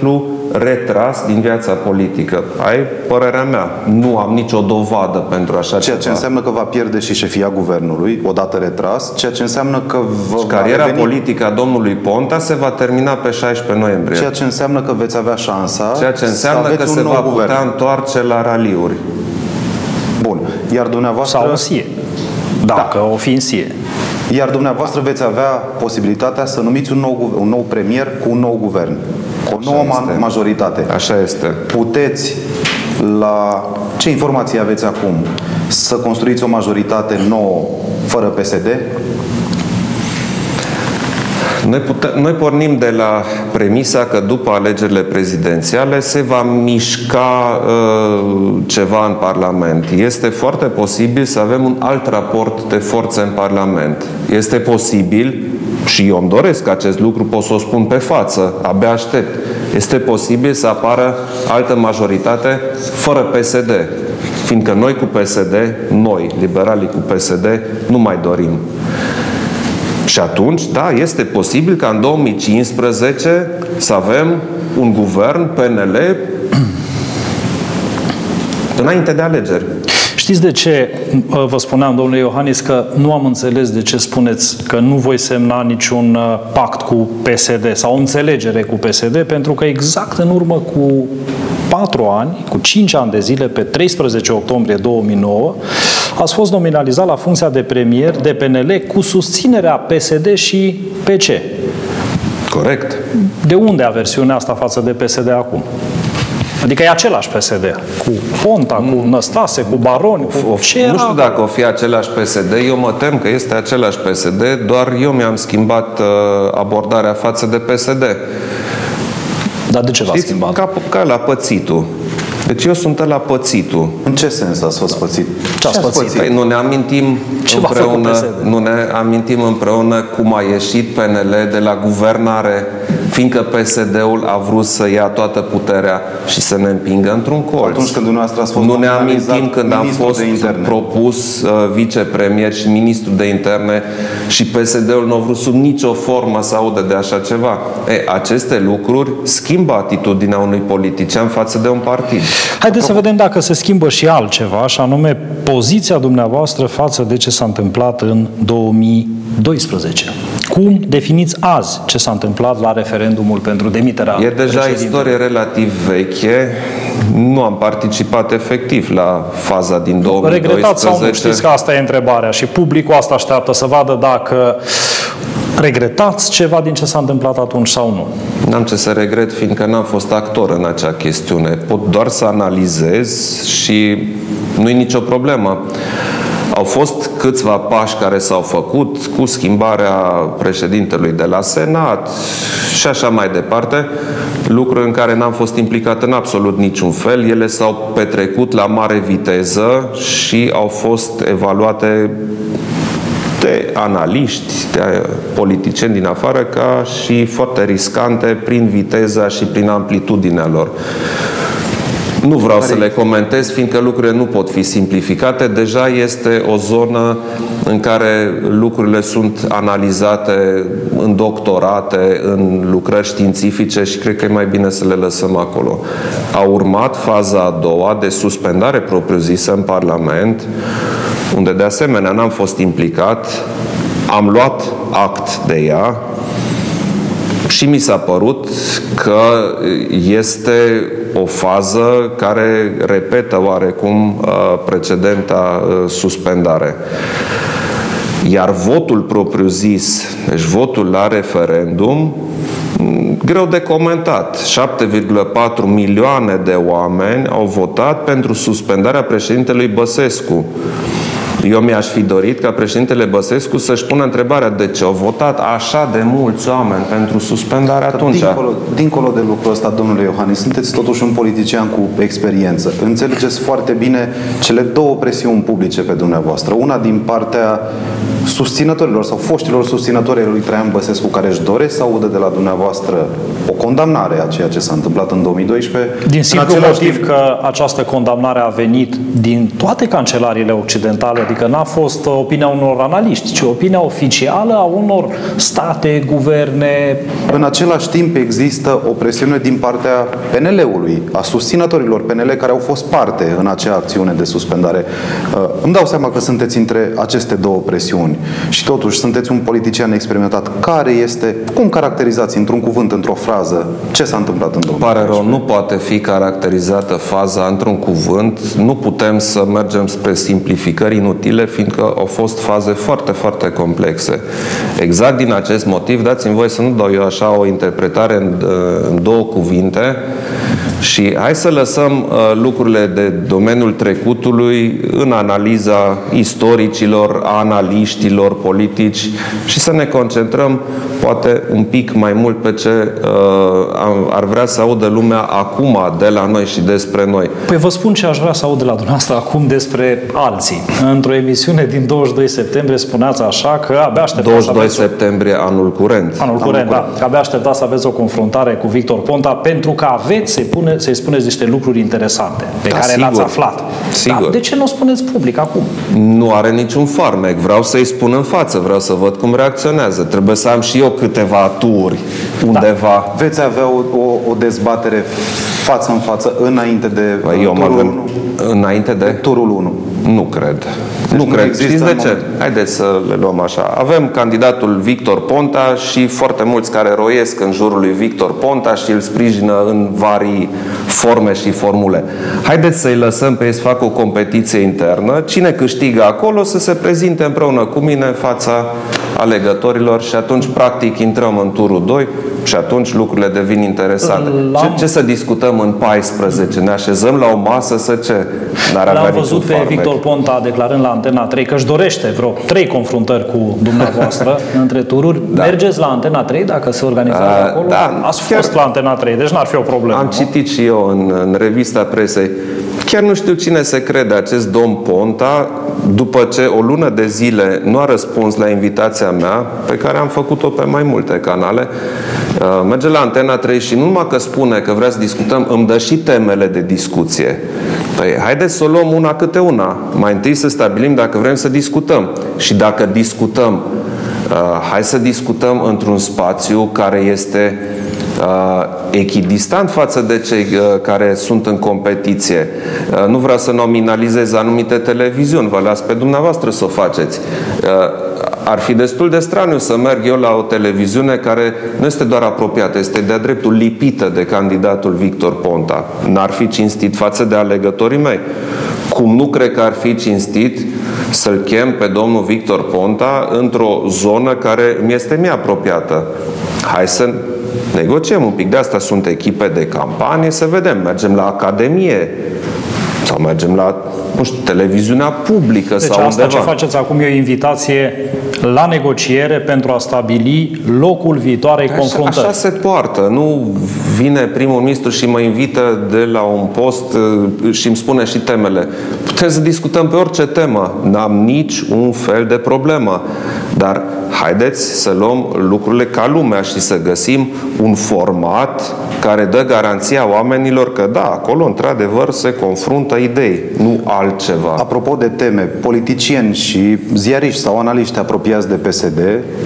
retras din viața politică. Ai părerea mea. Nu am nicio dovadă pentru așa ceva. Ceea ce înseamnă că va pierde și șefia guvernului, odată retras, ceea ce înseamnă că cariera politică a domnului Ponta se va termina pe 16 noiembrie. Ceea ce înseamnă că veți avea șansa. Ceea ce înseamnă că se va putea întoarce la raliuri. Bun. Iar dumneavoastră... Sau în SIE. Dacă o fi în SIE. Iar dumneavoastră veți avea posibilitatea să numiți un nou premier cu un nou guvern, cu o nouă majoritate. Așa este. Puteți, la ce informații aveți acum, să construiți o majoritate nouă fără PSD? Noi pornim de la premisa că după alegerile prezidențiale se va mișca ceva în Parlament. Este foarte posibil să avem un alt raport de forțe în Parlament. Este posibil, și eu îmi doresc acest lucru, pot să o spun pe față, abia aștept. Este posibil să apară altă majoritate fără PSD. Fiindcă noi cu PSD, noi, liberalii cu PSD, nu mai dorim. Și atunci, da, este posibil ca în 2015 să avem un guvern PNL înainte de alegeri. Știți de ce vă spuneam, domnule Iohannis, că nu am înțeles de ce spuneți că nu voi semna niciun pact cu PSD sau o înțelegere cu PSD, pentru că exact în urmă cu 4 ani, cu 5 ani de zile, pe 13 octombrie 2009, ați fost nominalizat la funcția de premier de PNL cu susținerea PSD și PC. Corect. De unde aversiunea asta față de PSD acum? Adică e același PSD, cu Ponta, cu Năstase, cu Baroni, cu ce era? Nu știu dacă o fi același PSD, eu mă tem că este același PSD, doar eu mi-am schimbat abordarea față de PSD. Dar de ce v-a schimbat? Ca la pățitul. Deci eu sunt la pățitul. În ce sens ați fost pățit? Ce ați pățit? Păi nu ne amintim împreună cum a ieșit PNL de la guvernare, fiindcă PSD-ul a vrut să ia toată puterea și să ne împingă într-un colț. Atunci când dumneavoastră ați fost nu ne amintim când am fost propus vicepremier și ministru de interne și PSD-ul nu a vrut sub nicio formă să audă de așa ceva. Aceste lucruri schimbă atitudinea unui politician față de un partid. Haideți să vedem dacă se schimbă și altceva, și anume poziția dumneavoastră față de ce s-a întâmplat în 2012. Cum definiți azi ce s-a întâmplat la referendumul pentru demiterea președintelui? E deja istorie relativ veche. Nu am participat efectiv la faza din 2012. Regretați sau nu? Știți că asta e întrebarea și publicul asta așteaptă să vadă dacă regretați ceva din ce s-a întâmplat atunci sau nu. N-am ce să regret, fiindcă n-am fost actor în acea chestiune. Pot doar să analizez și nu-i nicio problemă. Au fost câțiva pași care s-au făcut cu schimbarea președintelui de la Senat și așa mai departe, lucruri în care n-am fost implicat în absolut niciun fel. Ele s-au petrecut la mare viteză și au fost evaluate de analiști, de politicieni din afară, ca și foarte riscante prin viteza și prin amplitudinea lor. Nu vreau să le comentez, fiindcă lucrurile nu pot fi simplificate. Deja este o zonă în care lucrurile sunt analizate în doctorate, în lucrări științifice și cred că e mai bine să le lăsăm acolo. A urmat faza a doua de suspendare propriu-zisă în Parlament, unde de asemenea n-am fost implicat, am luat act de ea și mi s-a părut că este o fază care repetă oarecum precedenta suspendare. Iar votul propriu-zis, deci votul la referendum, greu de comentat. 7,4 milioane de oameni au votat pentru suspendarea președintelui Băsescu. Eu mi-aș fi dorit ca președintele Băsescu să-și pună întrebarea de ce au votat așa de mulți oameni pentru suspendare atunci. Dincolo de lucrul ăsta, domnule Iohannis, sunteți totuși un politician cu experiență. Înțelegeți foarte bine cele două presiuni publice pe dumneavoastră. Una din partea susținătorilor sau foștilor susținători ai lui Traian Băsescu, care își doresc să audă de la dumneavoastră o condamnare a ceea ce s-a întâmplat în 2012. Din simplu motiv că această condamnare a venit din toate cancelariile occidentale, adică Adică n-a fost opinia unor analiști, ci opinia oficială a unor state, guverne. În același timp există o presiune din partea PNL-ului, a susținătorilor PNL care au fost parte în acea acțiune de suspendare. Îmi dau seama că sunteți între aceste două presiuni și totuși sunteți un politician experimentat. Cum caracterizați într-un cuvânt, într-o frază, ce s-a întâmplat în 2014? Pare rău, nu poate fi caracterizată faza într-un cuvânt. Nu putem să mergem spre simplificări inutile, fiindcă au fost faze foarte, foarte complexe. Exact din acest motiv, dați-mi voie să nu dau eu așa o interpretare în două cuvinte și hai să lăsăm lucrurile de domeniul trecutului în analiza istoricilor, a analiștilor politici și să ne concentrăm poate un pic mai mult pe ce ar vrea să audă lumea acum de la noi și despre noi. Păi vă spun ce aș vrea să aud de la dumneavoastră acum despre alții. Într-o emisiune din 22 septembrie spuneați așa că abia așteptați 22 septembrie anul curent. Anul curent, da. Că abia așteptați să aveți o confruntare cu Victor Ponta pentru că aveți să-i spuneți niște lucruri interesante pe care le-ați aflat. Sigur. Da, de ce nu o spuneți public acum? Nu are niciun farmec. Vreau să-i spun în față. Vreau să văd cum reacționează. Trebuie să am și eu câteva tururi undeva. Veți avea o dezbatere față în față înainte de turul 1? Înainte de turul 1. Nu cred. Deci nu cred. Știți de ce? Haideți să le luăm așa. Avem candidatul Victor Ponta și foarte mulți care roiesc în jurul lui Victor Ponta și îl sprijină în vari forme și formule. Haideți să-i lăsăm pe ei să facă o competiție internă. Cine câștigă acolo să se prezinte împreună cu mine în fața alegătorilor și atunci practic intrăm în turul 2 și atunci lucrurile devin interesante. Ce să discutăm în 14? Ne așezăm la o masă să ce? L-am văzut pe Victor Ponta declarând la Antena 3 că își dorește vreo 3 confruntări cu dumneavoastră între tururi. Da. Mergeți la Antena 3 dacă se organizează acolo? Da, ați fost la Antena 3, deci n-ar fi o problemă. Am citit și eu în revista presei. Chiar nu știu cine se crede acest domn Ponta, după ce o lună de zile nu a răspuns la invitația mea, pe care am făcut-o pe mai multe canale, merge la Antena 3 și nu numai că spune că vrea să discutăm, îmi dă și temele de discuție. Păi, haideți să o luăm una câte una. Mai întâi să stabilim dacă vrem să discutăm. Și dacă discutăm, hai să discutăm într-un spațiu care este echidistant față de cei care sunt în competiție. Nu vreau să nominalizez anumite televiziuni, vă las pe dumneavoastră să o faceți. Ar fi destul de straniu să merg eu la o televiziune care nu este doar apropiată, este de-a dreptul lipită de candidatul Victor Ponta. N-ar fi cinstit față de alegătorii mei. Cum nu cred că ar fi cinstit să-l chem pe domnul Victor Ponta într-o zonă care mi este mie apropiată. Hai să negociem un pic. De asta sunt echipe de campanie, să vedem. Mergem la Academie sau mergem la, nu știu, televiziunea publică deci sau asta undeva. Ce faceți acum e o invitație la negociere pentru a stabili locul viitoarei confruntări. Așa se poartă. Nu vine primul ministru și mă invită de la un post și îmi spune și temele. Putem să discutăm pe orice temă. N-am nici un fel de problemă. Dar haideți să luăm lucrurile ca lumea și să găsim un format care dă garanția oamenilor că da, acolo într-adevăr se confruntă idei, nu altceva. Apropo de teme, politicieni și ziariști sau analiști apropiați de PSD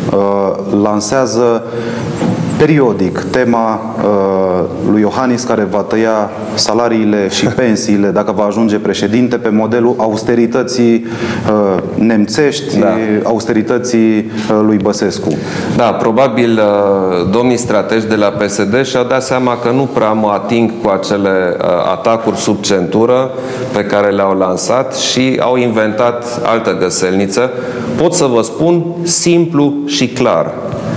lansează periodic tema lui Iohannis care va tăia salariile și pensiile dacă va ajunge președinte pe modelul austerității nemțești, da, austerității lui Băsescu. Da, probabil domnii strategi de la PSD și-au dat seama că nu prea mă ating cu acele atacuri sub centură pe care le-au lansat și au inventat altă găselniță. Pot să vă spun simplu și clar.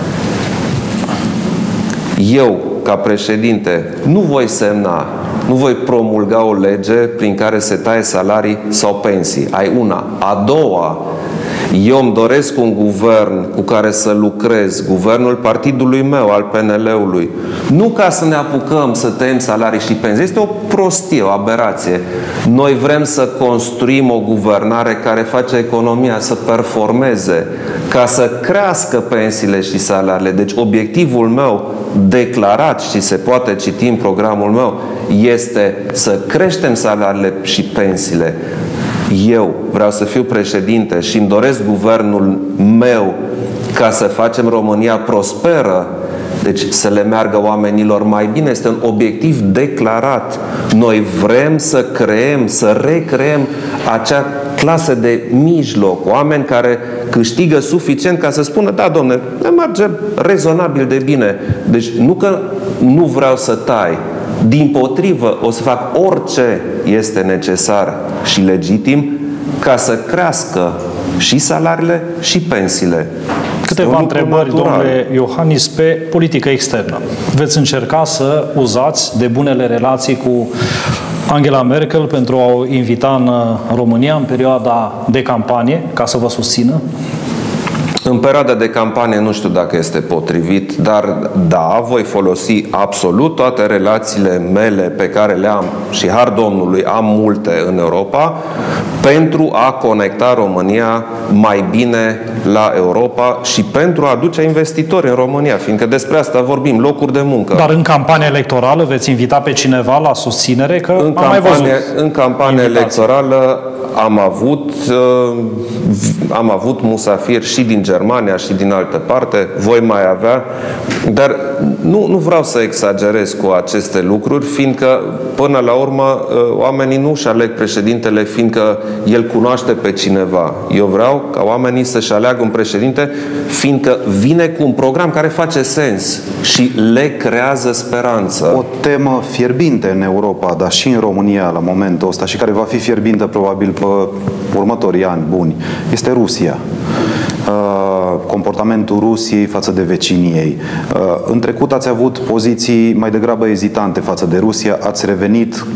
Eu, ca președinte, nu voi semna, nu voi promulga o lege prin care se taie salarii sau pensii. Ai una. A doua, eu îmi doresc un guvern cu care să lucrez, guvernul partidului meu, al PNL-ului. Nu ca să ne apucăm să tăiem salarii și pensii. Este o prostie, o aberație. Noi vrem să construim o guvernare care face economia să performeze, ca să crească pensiile și salariile. Deci obiectivul meu declarat și se poate citi în programul meu este să creștem salariile și pensiile. eu vreau să fiu președinte și îmi doresc guvernul meu ca să facem România prosperă, deci să le meargă oamenilor mai bine, este un obiectiv declarat. Noi vrem să creăm, să recreăm acea clasă de mijloc, oameni care câștigă suficient ca să spună, da, domne, ne merge rezonabil de bine. Deci nu că nu vreau să tai, dimpotrivă, o să fac orice este necesar și legitim ca să crească și salariile și pensiile. Câteva întrebări, domnule Iohannis, pe politică externă. Veți încerca să uzați de bunele relații cu Angela Merkel pentru a o invita în România în perioada de campanie, ca să vă susțină? În perioada de campanie nu știu dacă este potrivit, dar da, voi folosi absolut toate relațiile mele pe care le am și har Domnului, am multe în Europa, pentru a conecta România mai bine la Europa și pentru a aduce investitori în România, fiindcă despre asta vorbim, locuri de muncă. Dar în campania electorală veți invita pe cineva la susținere? Că în campania electorală am avut musafiri și din Germania și din altă parte, voi mai avea, dar nu vreau să exagerez cu aceste lucruri, fiindcă până la urmă oamenii nu își aleg președintele fiindcă el cunoaște pe cineva. Eu vreau ca oamenii să-și aleagă un președinte fiindcă vine cu un program care face sens și le creează speranță. O temă fierbinte în Europa, dar și în România la momentul ăsta și care va fi fierbinte probabil pe următorii ani buni, este Rusia. Comportamentul Rusiei față de vecinii ei. În trecut ați avut poziții mai degrabă ezitante față de Rusia, ați revenit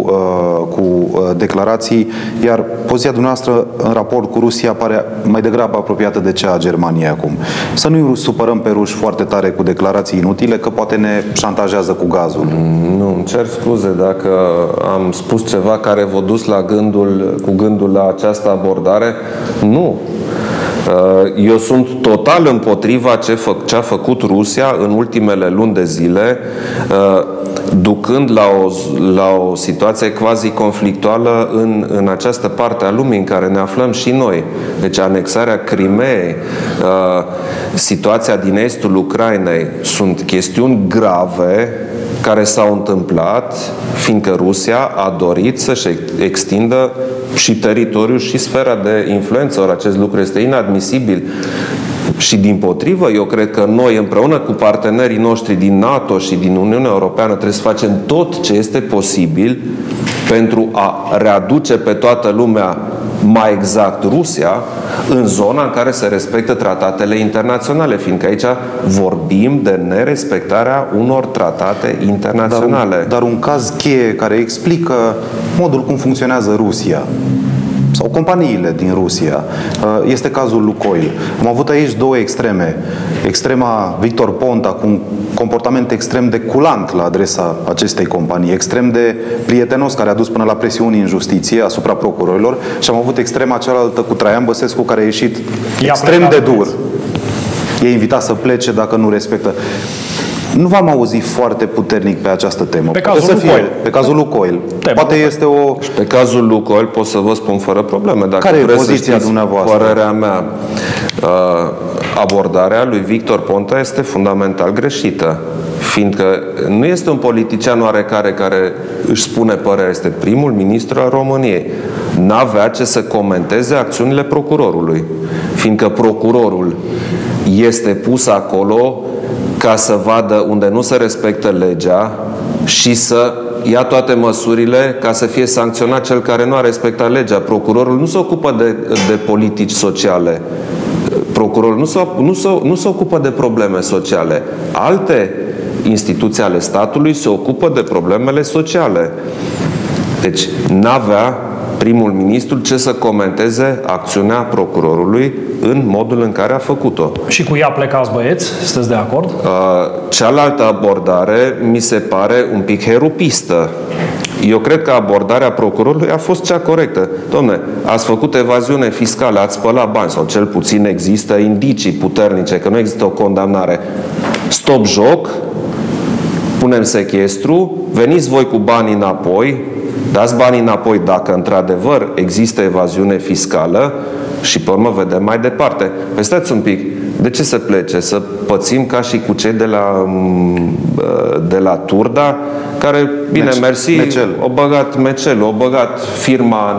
cu declarații, iar poziția dumneavoastră în raport cu Rusia pare mai degrabă apropiată de cea a Germaniei acum. Să nu supărăm pe ruși foarte tare cu declarații inutile, că poate ne șantajează cu gazul. Nu, îmi cer scuze dacă am spus ceva care v-a dus cu gândul la această abordare. Nu. Eu sunt total împotriva ce a făcut Rusia în ultimele luni de zile, ducând la o situație quasi-conflictuală în această parte a lumii în care ne aflăm și noi. Deci anexarea Crimeei, situația din estul Ucrainei sunt chestiuni grave care s-au întâmplat fiindcă Rusia a dorit să-și extindă și teritoriul și sfera de influență. Ori acest lucru este inadmisibil. Și dimpotrivă, eu cred că noi împreună cu partenerii noștri din NATO și din Uniunea Europeană trebuie să facem tot ce este posibil pentru a readuce pe toată lumea, mai exact Rusia, în zona în care se respectă tratatele internaționale, fiindcă aici vorbim de nerespectarea unor tratate internaționale. Dar un caz cheie care explică modul cum funcționează Rusia sau companiile din Rusia este cazul Lukoil. Am avut aici două extreme. Extrema Victor Ponta cu un comportament extrem de culant la adresa acestei companii, extrem de prietenos, care a dus până la presiuni în justiție asupra procurorilor, și am avut extrema cealaltă cu Traian Băsescu, care a ieșit extrem de dur. E invitat să plece dacă nu respectă. Nu v-am auzit foarte puternic pe această temă. Pe cazul Lukoil. Pe cazul Lukoil. Poate este o... Pe cazul Lukoil pot să vă spun fără probleme. Dacă care e poziția dumneavoastră? Părerea mea. Abordarea lui Victor Ponta este fundamental greșită. Fiindcă nu este un politician oarecare care își spune părerea, este primul ministru al României. N-avea ce să comenteze acțiunile procurorului. Fiindcă procurorul este pus acolo ca să vadă unde nu se respectă legea și să ia toate măsurile ca să fie sancționat cel care nu a respectat legea. Procurorul nu se ocupă de politici sociale. Procurorul nu se ocupă de probleme sociale. Alte instituții ale statului se ocupă de problemele sociale. Deci n-avea primul ministru ce să comenteze acțiunea procurorului în modul în care a făcut-o. Și cu ea plecați, băieți? Sunteți de acord? Cealaltă abordare mi se pare un pic herupistă. Eu cred că abordarea procurorului a fost cea corectă. Dom'le, ați făcut evaziune fiscală, ați spălat bani, sau cel puțin există indicii puternice că nu există o condamnare. Stop joc, punem sechestru, veniți voi cu banii înapoi, dați banii înapoi dacă într-adevăr există evaziune fiscală și pe urmă vedem mai departe. Păi stați un pic, de ce să plece? Să pățim ca și cu cei de la Turda, care, bine, mersi, au băgat firma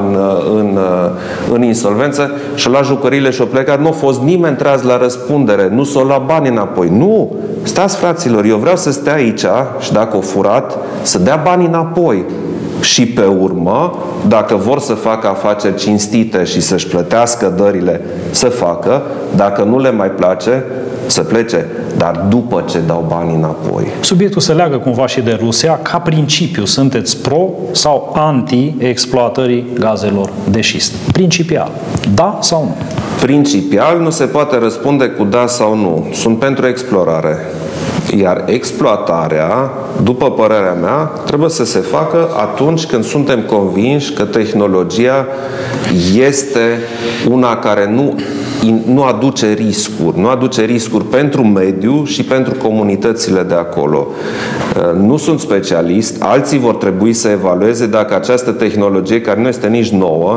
în insolvență și la jucăriile și-au plecat. Nu a fost nimeni tras la răspundere, nu s-au luat bani înapoi. Nu! Stați, fraților, eu vreau să stea aici și dacă o furat, să dea bani înapoi. Și pe urmă, dacă vor să facă afaceri cinstite și să-și plătească dările, să facă. Dacă nu le mai place, să plece. Dar după ce dau banii înapoi. Subiectul se leagă cumva și de Rusia. Ca principiu, sunteți pro sau anti-exploatării gazelor de șist? Principial. Da sau nu? Principial nu se poate răspunde cu da sau nu. Sunt pentru explorare. Iar exploatarea, după părerea mea, trebuie să se facă atunci când suntem convinși că tehnologia este una care nu aduce riscuri. Nu aduce riscuri pentru mediu și pentru comunitățile de acolo. Nu sunt specialist, alții vor trebui să evalueze dacă această tehnologie, care nu este nici nouă,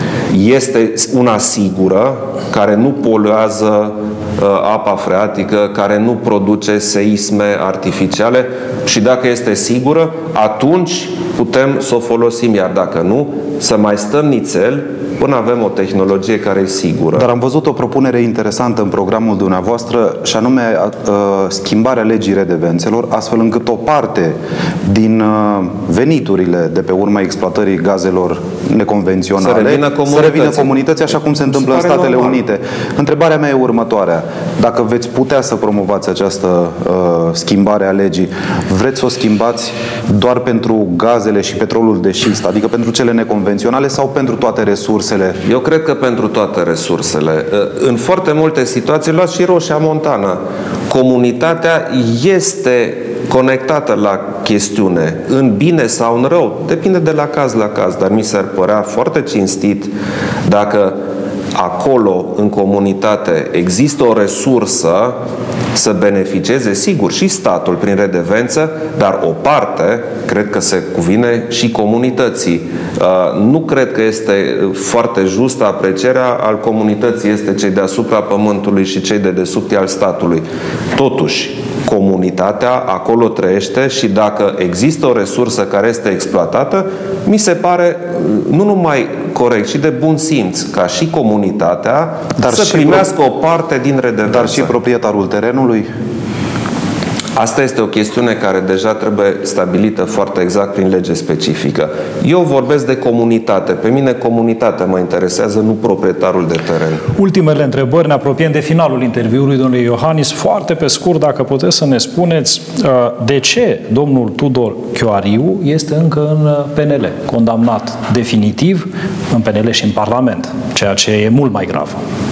este una sigură, care nu poluează apa freatică, care nu produce seisme artificiale și dacă este sigură, atunci putem să o folosim, iar dacă nu, să mai stăm nițel până avem o tehnologie care e sigură. Dar am văzut o propunere interesantă în programul dumneavoastră și anume schimbarea legii redevențelor, astfel încât o parte din veniturile de pe urma exploatării gazelor neconvenționale să revină comunității, așa cum se întâmplă în Statele Unite. Întrebarea mea e următoarea. Dacă veți putea să promovați această schimbare a legii, vreți să o schimbați doar pentru gazele și petrolul de șist, adică pentru cele neconvenționale sau pentru toate resursele? Eu cred că pentru toate resursele. În foarte multe situații, luați și Roșia Montană, comunitatea este conectată la chestiune, în bine sau în rău, depinde de la caz, dar mi s-ar părea foarte cinstit dacă acolo, în comunitate, există o resursă să beneficieze, sigur, și statul prin redevență, dar o parte, cred că se cuvine și comunității. Nu cred că este foarte justă aprecierea al comunității, este cei deasupra pământului și cei de desubt al statului. Totuși, comunitatea acolo trăiește și dacă există o resursă care este exploatată, mi se pare nu numai corect, ci de bun simț, ca și comunitatea să primească o parte din redevență. Dar și proprietarul terenului? Asta este o chestiune care deja trebuie stabilită foarte exact prin lege specifică. Eu vorbesc de comunitate. Pe mine comunitatea mă interesează, nu proprietarul de teren. Ultimele întrebări, ne apropiem de finalul interviului domnului Iohannis. Foarte pe scurt, dacă puteți să ne spuneți de ce domnul Tudor Chiariu este încă în PNL, condamnat definitiv în PNL și în Parlament, ceea ce e mult mai grav.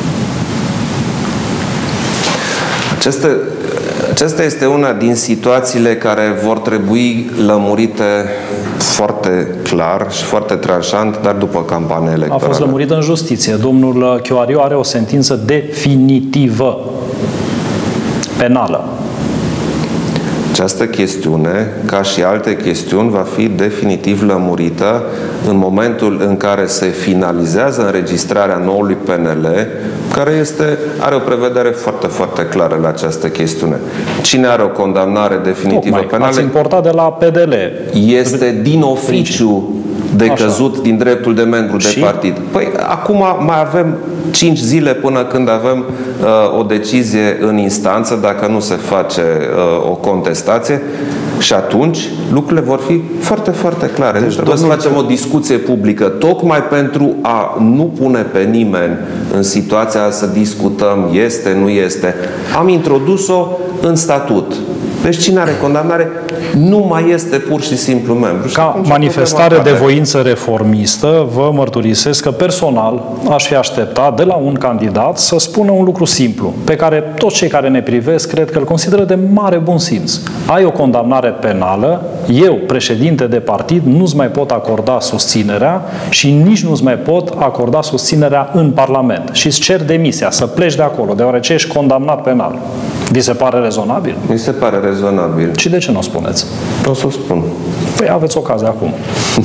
Aceasta este una din situațiile care vor trebui lămurite foarte clar și foarte tranșant, dar după campania electorală. A fost lămurită în justiție. Domnul Chiariu are o sentință definitivă, penală. Această chestiune, ca și alte chestiuni, va fi definitiv lămurită în momentul în care se finalizează înregistrarea noului PNL, care are o prevedere foarte, foarte clară la această chestiune. Cine are o condamnare definitivă penală... Ați importat de la PDL. Este din oficiu decăzut din dreptul de membru de partid. Păi acum mai avem 5 zile până când avem o decizie în instanță, dacă nu se face o contestație, și atunci lucrurile vor fi foarte, foarte clare. Deci trebuie să facem o discuție publică, tocmai pentru a nu pune pe nimeni în situația să discutăm este, nu este. Am introdus-o în statut. Deci cine are condamnare nu mai este pur și simplu membru. Ca manifestare de voință reformistă, vă mărturisesc că personal aș fi așteptat de la un candidat să spună un lucru simplu, pe care toți cei care ne privesc cred că îl consideră de mare bun simț. Ai o condamnare penală, eu, președinte de partid, nu-ți mai pot acorda susținerea și nici nu-ți mai pot acorda susținerea în Parlament. Și îți cer demisia, să pleci de acolo, deoarece ești condamnat penal. Vi se pare rezonabil? Mi se pare rezonabil. Și de ce nu o spuneți? O să o spun. Păi aveți ocazia acum.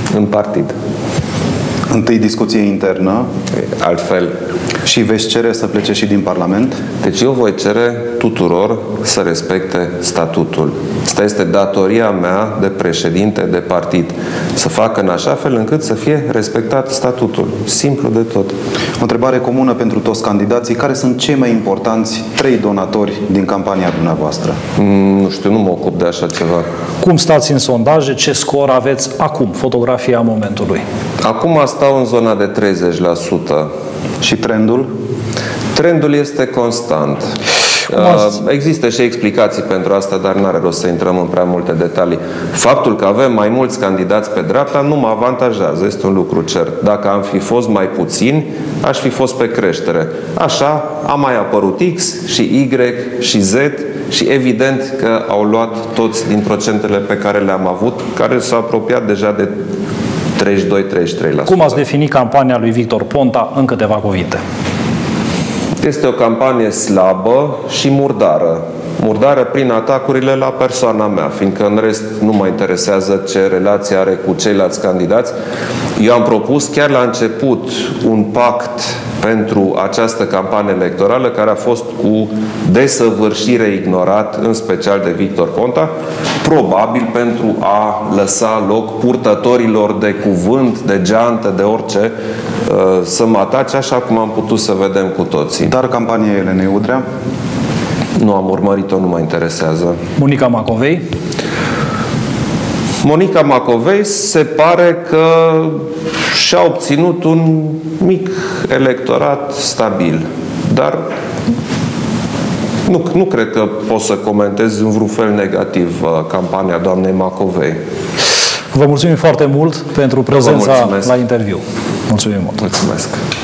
în partid. Întâi discuție internă. Altfel. Și veți cere să plece și din Parlament? Deci eu voi cere tuturor să respecte statutul. Asta este datoria mea de președinte de partid. Să facă în așa fel încât să fie respectat statutul. Simplu de tot. O întrebare comună pentru toți candidații. Care sunt cei mai importanți 3 donatori din campania dumneavoastră? Nu știu, nu mă ocup de așa ceva. Cum stați în sondaje? Ce scor aveți acum? Fotografia momentului. Acum stau în zona de 30%. Și trendul? Trendul este constant. Există și explicații pentru asta, dar n-are rost să intrăm în prea multe detalii. Faptul că avem mai mulți candidați pe dreapta nu mă avantajează, este un lucru cert. Dacă am fi fost mai puțini, aș fi fost pe creștere. Așa a mai apărut X și Y și Z și evident că au luat toți din procentele pe care le-am avut, care s-au apropiat deja de 32-33%. Cum ați definit campania lui Victor Ponta în câteva cuvinte? Este o campanie slabă și murdară. Murdară prin atacurile la persoana mea, fiindcă în rest nu mă interesează ce relație are cu ceilalți candidați. Eu am propus chiar la început un pact pentru această campanie electorală care a fost cu desăvârșire ignorat, în special de Victor Ponta, probabil pentru a lăsa loc purtătorilor de cuvânt, de geantă, de orice, să mă atace, așa cum am putut să vedem cu toții. Dar campania Elenei Udrea? Nu am urmărit-o, nu mă interesează. Monica Macovei? Monica Macovei se pare că și-a obținut un mic electorat stabil. Dar nu cred că pot să comentez în vreun fel negativ campania doamnei Macovei. Vă mulțumim foarte mult pentru prezența la interviu. Mulțumim mult. Mulțumesc.